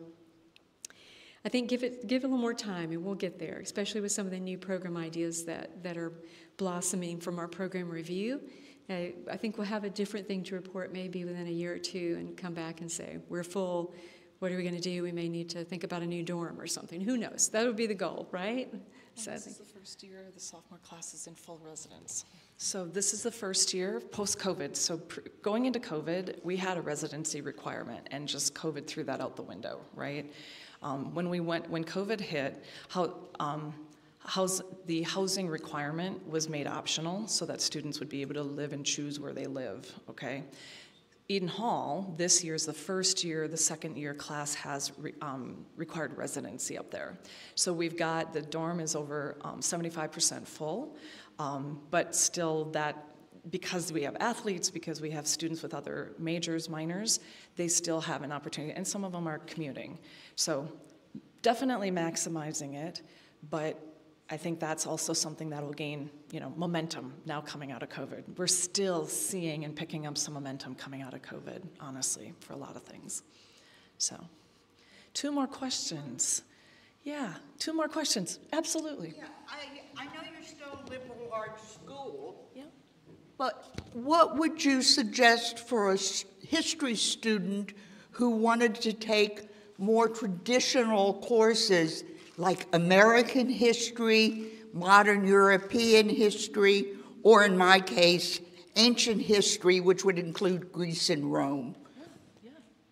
I think give it, give it a little more time and we'll get there, especially with some of the new program ideas that, that are blossoming from our program review. I, I think we'll have a different thing to report maybe within a year or two and come back and say, we're full, what are we going to do? We may need to think about a new dorm or something. Who knows? That would be the goal, right? Well, so this is the first year the sophomore class is in full residence. So this is the first year post-COVID. So pr going into COVID, we had a residency requirement, and just COVID threw that out the window, right? Um, when we went, when COVID hit, how um, house, the housing requirement was made optional so that students would be able to live and choose where they live, okay? Eden Hall, this year is the first year the second year class has re, um, required residency up there. So we've got, the dorm is over um, seventy-five percent full, um, but still that, because we have athletes, because we have students with other majors, minors, they still have an opportunity, and some of them are commuting. So definitely maximizing it, but I think that's also something that will gain, you know, momentum now coming out of COVID. We're still seeing and picking up some momentum coming out of COVID, honestly, for a lot of things. So, two more questions. Yeah, two more questions, absolutely. Yeah, I, I know you're still a liberal arts school. Yeah. But what would you suggest for a history student who wanted to take more traditional courses like American history, modern European history, or in my case, ancient history, which would include Greece and Rome? Yeah.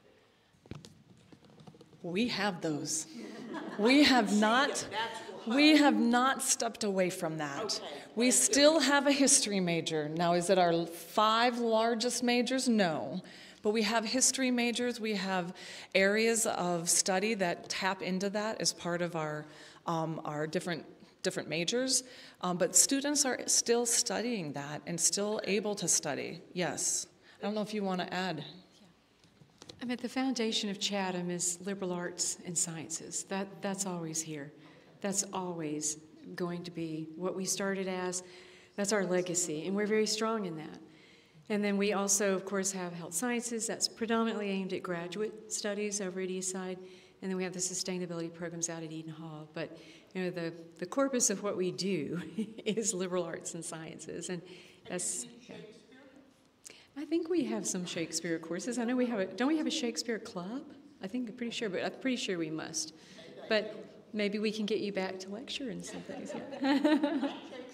We have those. We have not, we have not stepped away from that. We still have a history major. Now, is it our five largest majors? No. But we have history majors, we have areas of study that tap into that as part of our, um, our different, different majors. Um, but students are still studying that and still able to study, yes. I don't know if you want to add. I mean, the foundation of Chatham is liberal arts and sciences. That, that's always here. That's always going to be what we started as. That's our legacy, and we're very strong in that. And then we also, of course, have health sciences. That's predominantly aimed at graduate studies over at Eastside. And then we have the sustainability programs out at Eden Hall. But, you know, the, the corpus of what we do is liberal arts and sciences. And that's, yeah. I think we have some Shakespeare courses. I know we have a, don't we have a Shakespeare club? I think, I'm pretty sure, but I'm pretty sure we must. But maybe we can get you back to lecture and some things. Yeah.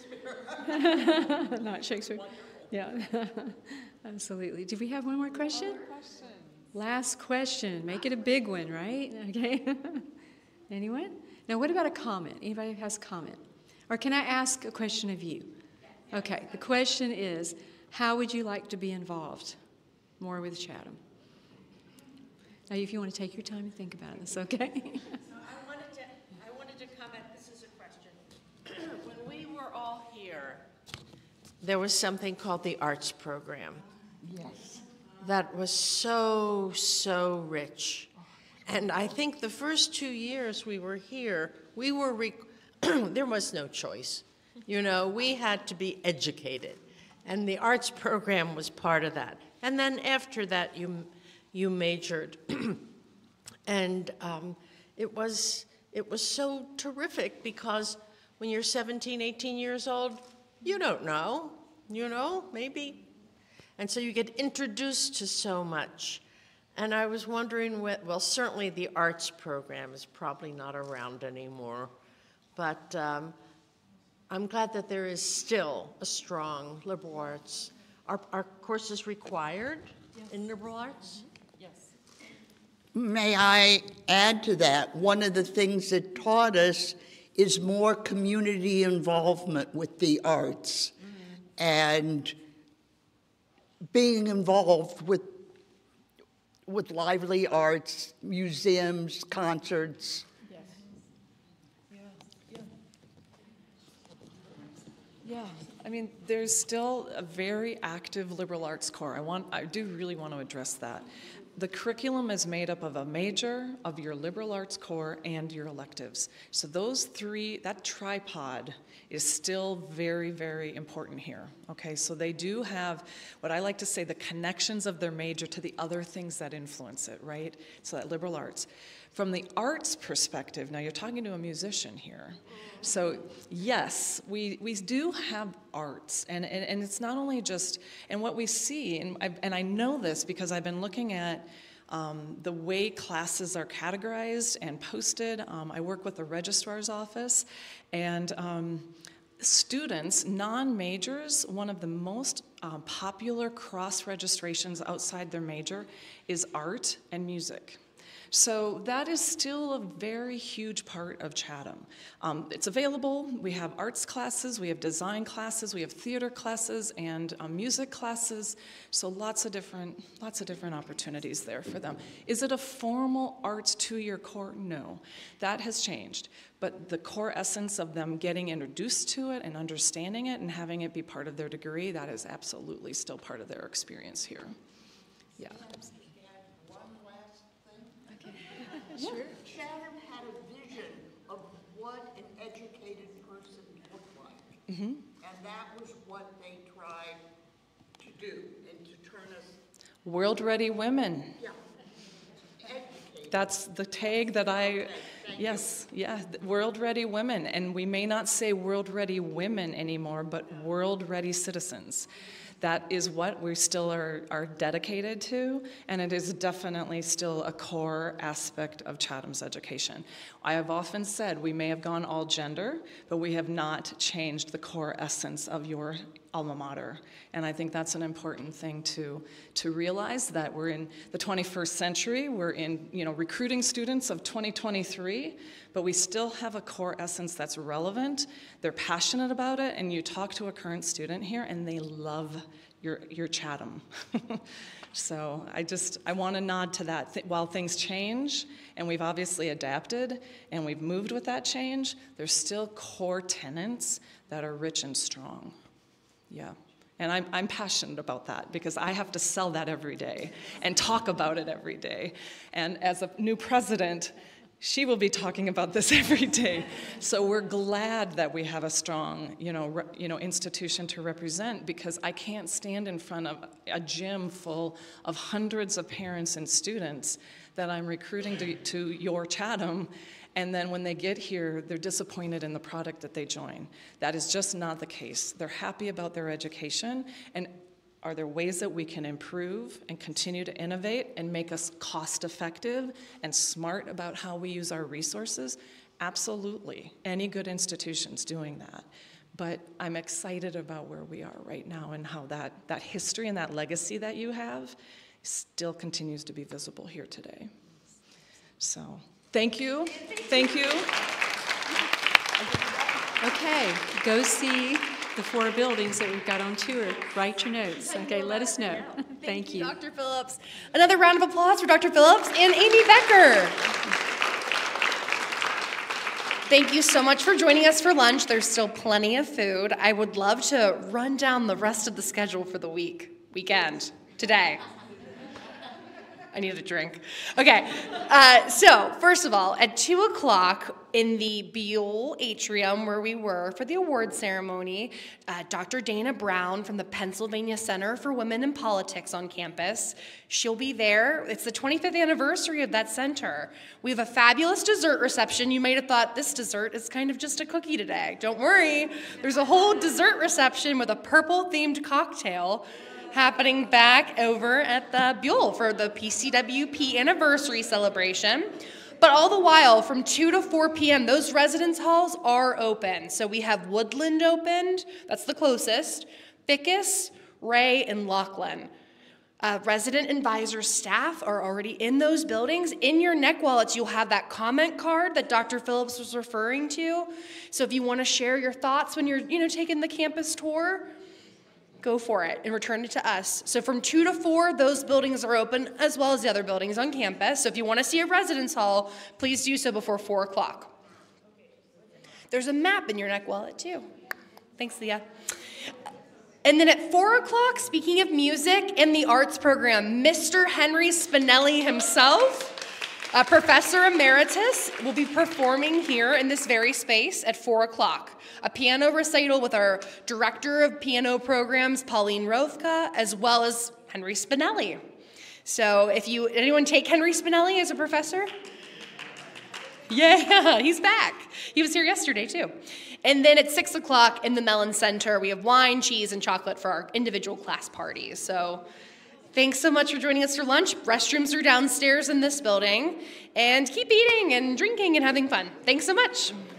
Not Shakespeare. Yeah, absolutely. Do we have one more question? One more question. Last question. Make it a big one, right? Okay. Anyone? Now, what about a comment? Anybody who has a comment? Or can I ask a question of you? Okay. The question is, how would you like to be involved more with Chatham? Now, if you want to take your time and think about it, that's okay. I wanted to, I wanted to comment. This is a question. When we were all here, there was something called the arts program. Yes. That was so, so rich. And I think the first two years we were here, we were, rec there was no choice. You know, we had to be educated. And the arts program was part of that. And then after that, you, you majored. And um, it was, it was so terrific because when you're seventeen, eighteen years old, you don't know, you know, maybe. And so you get introduced to so much. And I was wondering, what, well, certainly the arts program is probably not around anymore, but um, I'm glad that there is still a strong liberal arts. Are, are courses required yes. in liberal arts? Yes. May I add to that? One of the things that taught us is more community involvement with the arts mm. and being involved with with lively arts, museums, concerts. Yes. Yeah. Yeah. Yeah. I mean, there's still a very active liberal arts core. I want, I do really want to address that. The curriculum is made up of a major, of your liberal arts core, and your electives. So those three, that tripod is still very, very important here. Okay, so they do have, what I like to say, the connections of their major to the other things that influence it, right? So that liberal arts. From the arts perspective, now you're talking to a musician here. So yes, we, we do have arts, and, and, and it's not only just, and what we see, and I, and I know this because I've been looking at um, the way classes are categorized and posted. Um, I work with the registrar's office, and um, students, non-majors, one of the most um, popular cross-registrations outside their major is art and music. So that is still a very huge part of Chatham. Um, it's available. We have arts classes, we have design classes, we have theater classes, and um, music classes. So lots of different, lots of different opportunities there for them. Is it a formal arts two-year core? No, that has changed. But the core essence of them getting introduced to it and understanding it and having it be part of their degree, that is absolutely still part of their experience here. Yeah. Sure. Chatham had a vision of what an educated person looked like. Mm-hmm. And that was what they tried to do and to turn us. World-ready women. Yeah. Educated. That's the tag that I, yes, yeah, world-ready women. And we may not say world-ready women anymore, but world-ready citizens. That is what we still are, are dedicated to, and it is definitely still a core aspect of Chatham's education. I have often said we may have gone all gender, but we have not changed the core essence of your alma mater. And I think that's an important thing to, to realize, that we're in the twenty-first century, we're in, you know, recruiting students of twenty twenty-three, but we still have a core essence that's relevant, they're passionate about it, and you talk to a current student here and they love your, your Chatham. So I just, I want to nod to that. Th- while things change, and we've obviously adapted, and we've moved with that change, there's still core tenets that are rich and strong. Yeah. And I'm, I'm passionate about that because I have to sell that every day and talk about it every day. And as a new president, she will be talking about this every day. So we're glad that we have a strong, you know, re, you know, institution to represent, because I can't stand in front of a gym full of hundreds of parents and students that I'm recruiting to, to your Chatham, and then when they get here, they're disappointed in the product that they join. That is just not the case. They're happy about their education, and are there ways that we can improve and continue to innovate and make us cost-effective and smart about how we use our resources? Absolutely. Any good institution's doing that. But I'm excited about where we are right now and how that, that history and that legacy that you have still continues to be visible here today. So, thank you. Thank you. Okay, go see the four buildings that we've got on tour. Write your notes. Okay, let us know. Thank, Thank you, you. Doctor Phillips. Another round of applause for Doctor Phillips and Amy Becker. Thank you so much for joining us for lunch. There's still plenty of food. I would love to run down the rest of the schedule for the week, weekend, today. I need a drink. Okay, uh, so first of all, at two o'clock in the Buell Atrium where we were for the award ceremony, uh, Doctor Dana Brown from the Pennsylvania Center for Women in Politics on campus, she'll be there. It's the twenty-fifth anniversary of that center. We have a fabulous dessert reception. You might have thought this dessert is kind of just a cookie today. Don't worry. There's a whole dessert reception with a purple-themed cocktail happening back over at the Buell for the P C W P anniversary celebration. But all the while, from two to four p.m., those residence halls are open. So we have Woodland opened, that's the closest, Fickus, Ray, and Laughlin. Uh, resident advisor staff are already in those buildings. In your neck wallets, you'll have that comment card that Doctor Phillips was referring to. So if you want to share your thoughts when you're, you know, taking the campus tour, go for it and return it to us. So from two to four, those buildings are open, as well as the other buildings on campus. So if you want to see a residence hall, please do so before four o'clock. There's a map in your neck wallet, too. Thanks, Leah. And then at four o'clock, speaking of music and the arts program, Mister Henry Spinelli himself, a professor emeritus, will be performing here in this very space at four o'clock. A piano recital with our director of piano programs, Pauline Rovka, as well as Henry Spinelli. So if you, anyone take Henry Spinelli as a professor? Yeah, he's back. He was here yesterday too. And then at six o'clock in the Mellon Center, we have wine, cheese, and chocolate for our individual class parties. So thanks so much for joining us for lunch. Restrooms are downstairs in this building. And keep eating and drinking and having fun. Thanks so much.